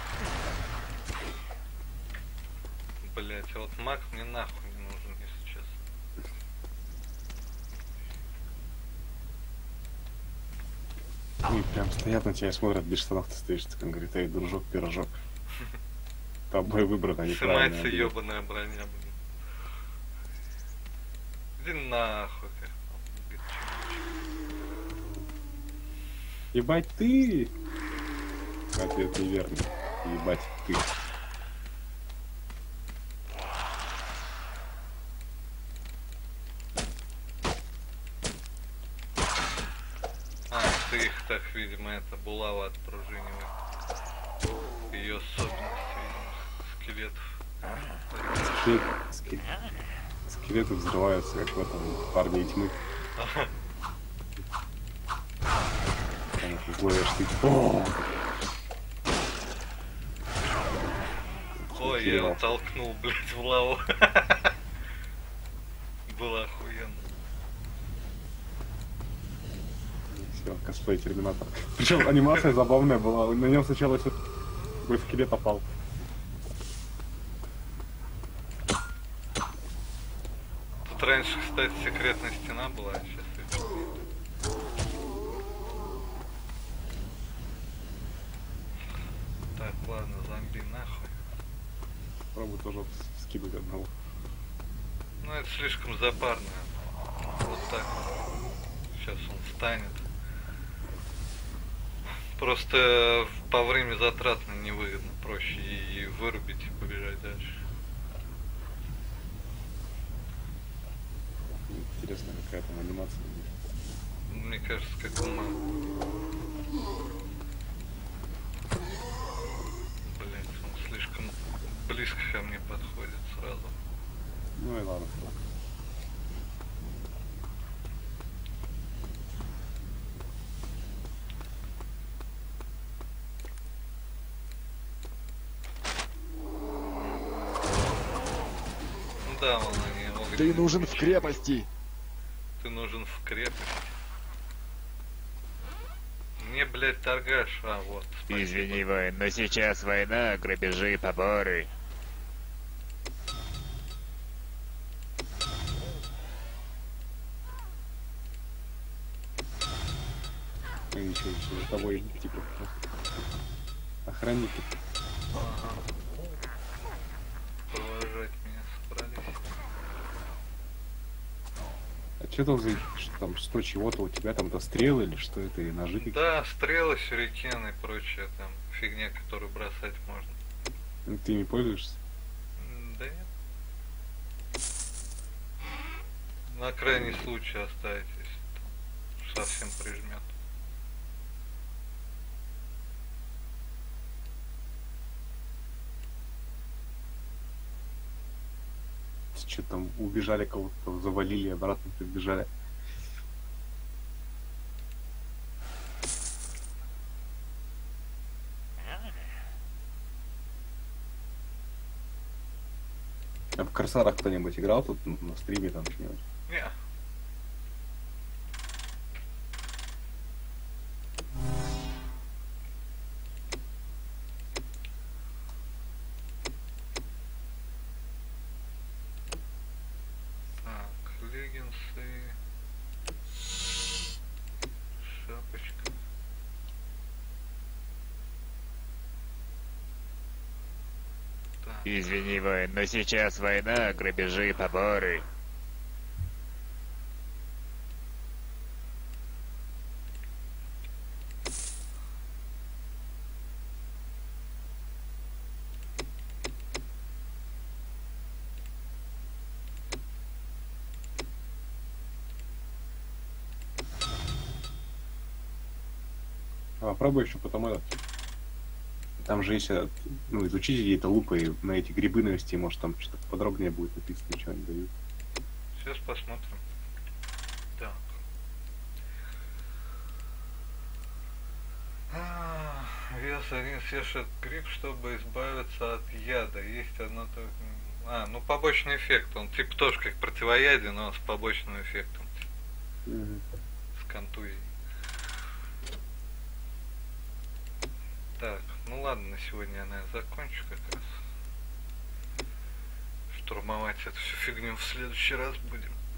Блять, а вот маг мне нахуй не нужен, если честно. Они прям стоят на тебя и смотрят, без штанов ты стоишь, так он говорит: эй, дружок, пирожок. Тобой выбрано неправильно. Снимается ебаная броня, блин. Иди нахуй, как там, говорит, Ебать ты! Ответ неверный. Ебать ты. А, ты их так, видимо, это булава отпружинивает. Ее особенности, видимо, скелетов. Скелеты взрываются, как в этом парне тьмы. Там их ловишь ты. О! Ой, я его толкнул, блядь, в лаву. Было охуенно. Все, косплей Терминатор. Причем анимация забавная была. На нем сначала все такой скелет опал. Тут раньше, кстати, секретная стена была, а сейчас ее нет. Так, ладно, зомби нахуй. Пробую тоже скинуть одного. Ну это слишком запарно. Вот так. Сейчас он встанет. Просто по времени затратно невыгодно. Проще и вырубить и побежать дальше. Интересная какая там анимация. Мне кажется, как ума. Блять, он слишком близко ко мне подходит сразу. Ну и ладно. Ну да, вон они огненные Ты нужен в мечи. крепости. Ты нужен в крепости. Мне, блядь, торгаш, а вот. спасибо. Извини, воин, но сейчас война, грабежи, поборы. Ну ничего, ничего, за тобой типа охранники. Ага. Провожать меня собрались. А что там за там что чего-то у тебя там-то стрелы или что это и ножи какие-то? Да, стрелы, сюрикены и прочая там фигня, которую бросать можно. Ну, ты ими пользуешься? Да нет. На крайний случай оставить, если там совсем прижмет. Что там убежали, кого-то там завалили, обратно прибежали. А в Корсарах кто-нибудь играл тут на стриме там что-нибудь? Не. Так, леггинсы. Шапочка. Так. Извини, воин, но сейчас война, грабежи, поборы. А попробуй еще потом этот. Там же если ну, изучить какие-то лупы и на эти грибы навести, может там что-то подробнее будет написано, что они дают. Сейчас посмотрим. Так. Вес один съешь этот гриб, чтобы избавиться от яда. Есть одно только... ну побочный эффект. Он типа тоже как противоядие, но с побочным эффектом. Мгм. С контузией. Так, ну ладно, на сегодня я, наверное, закончу как раз. Штурмовать эту всю фигню в следующий раз будем.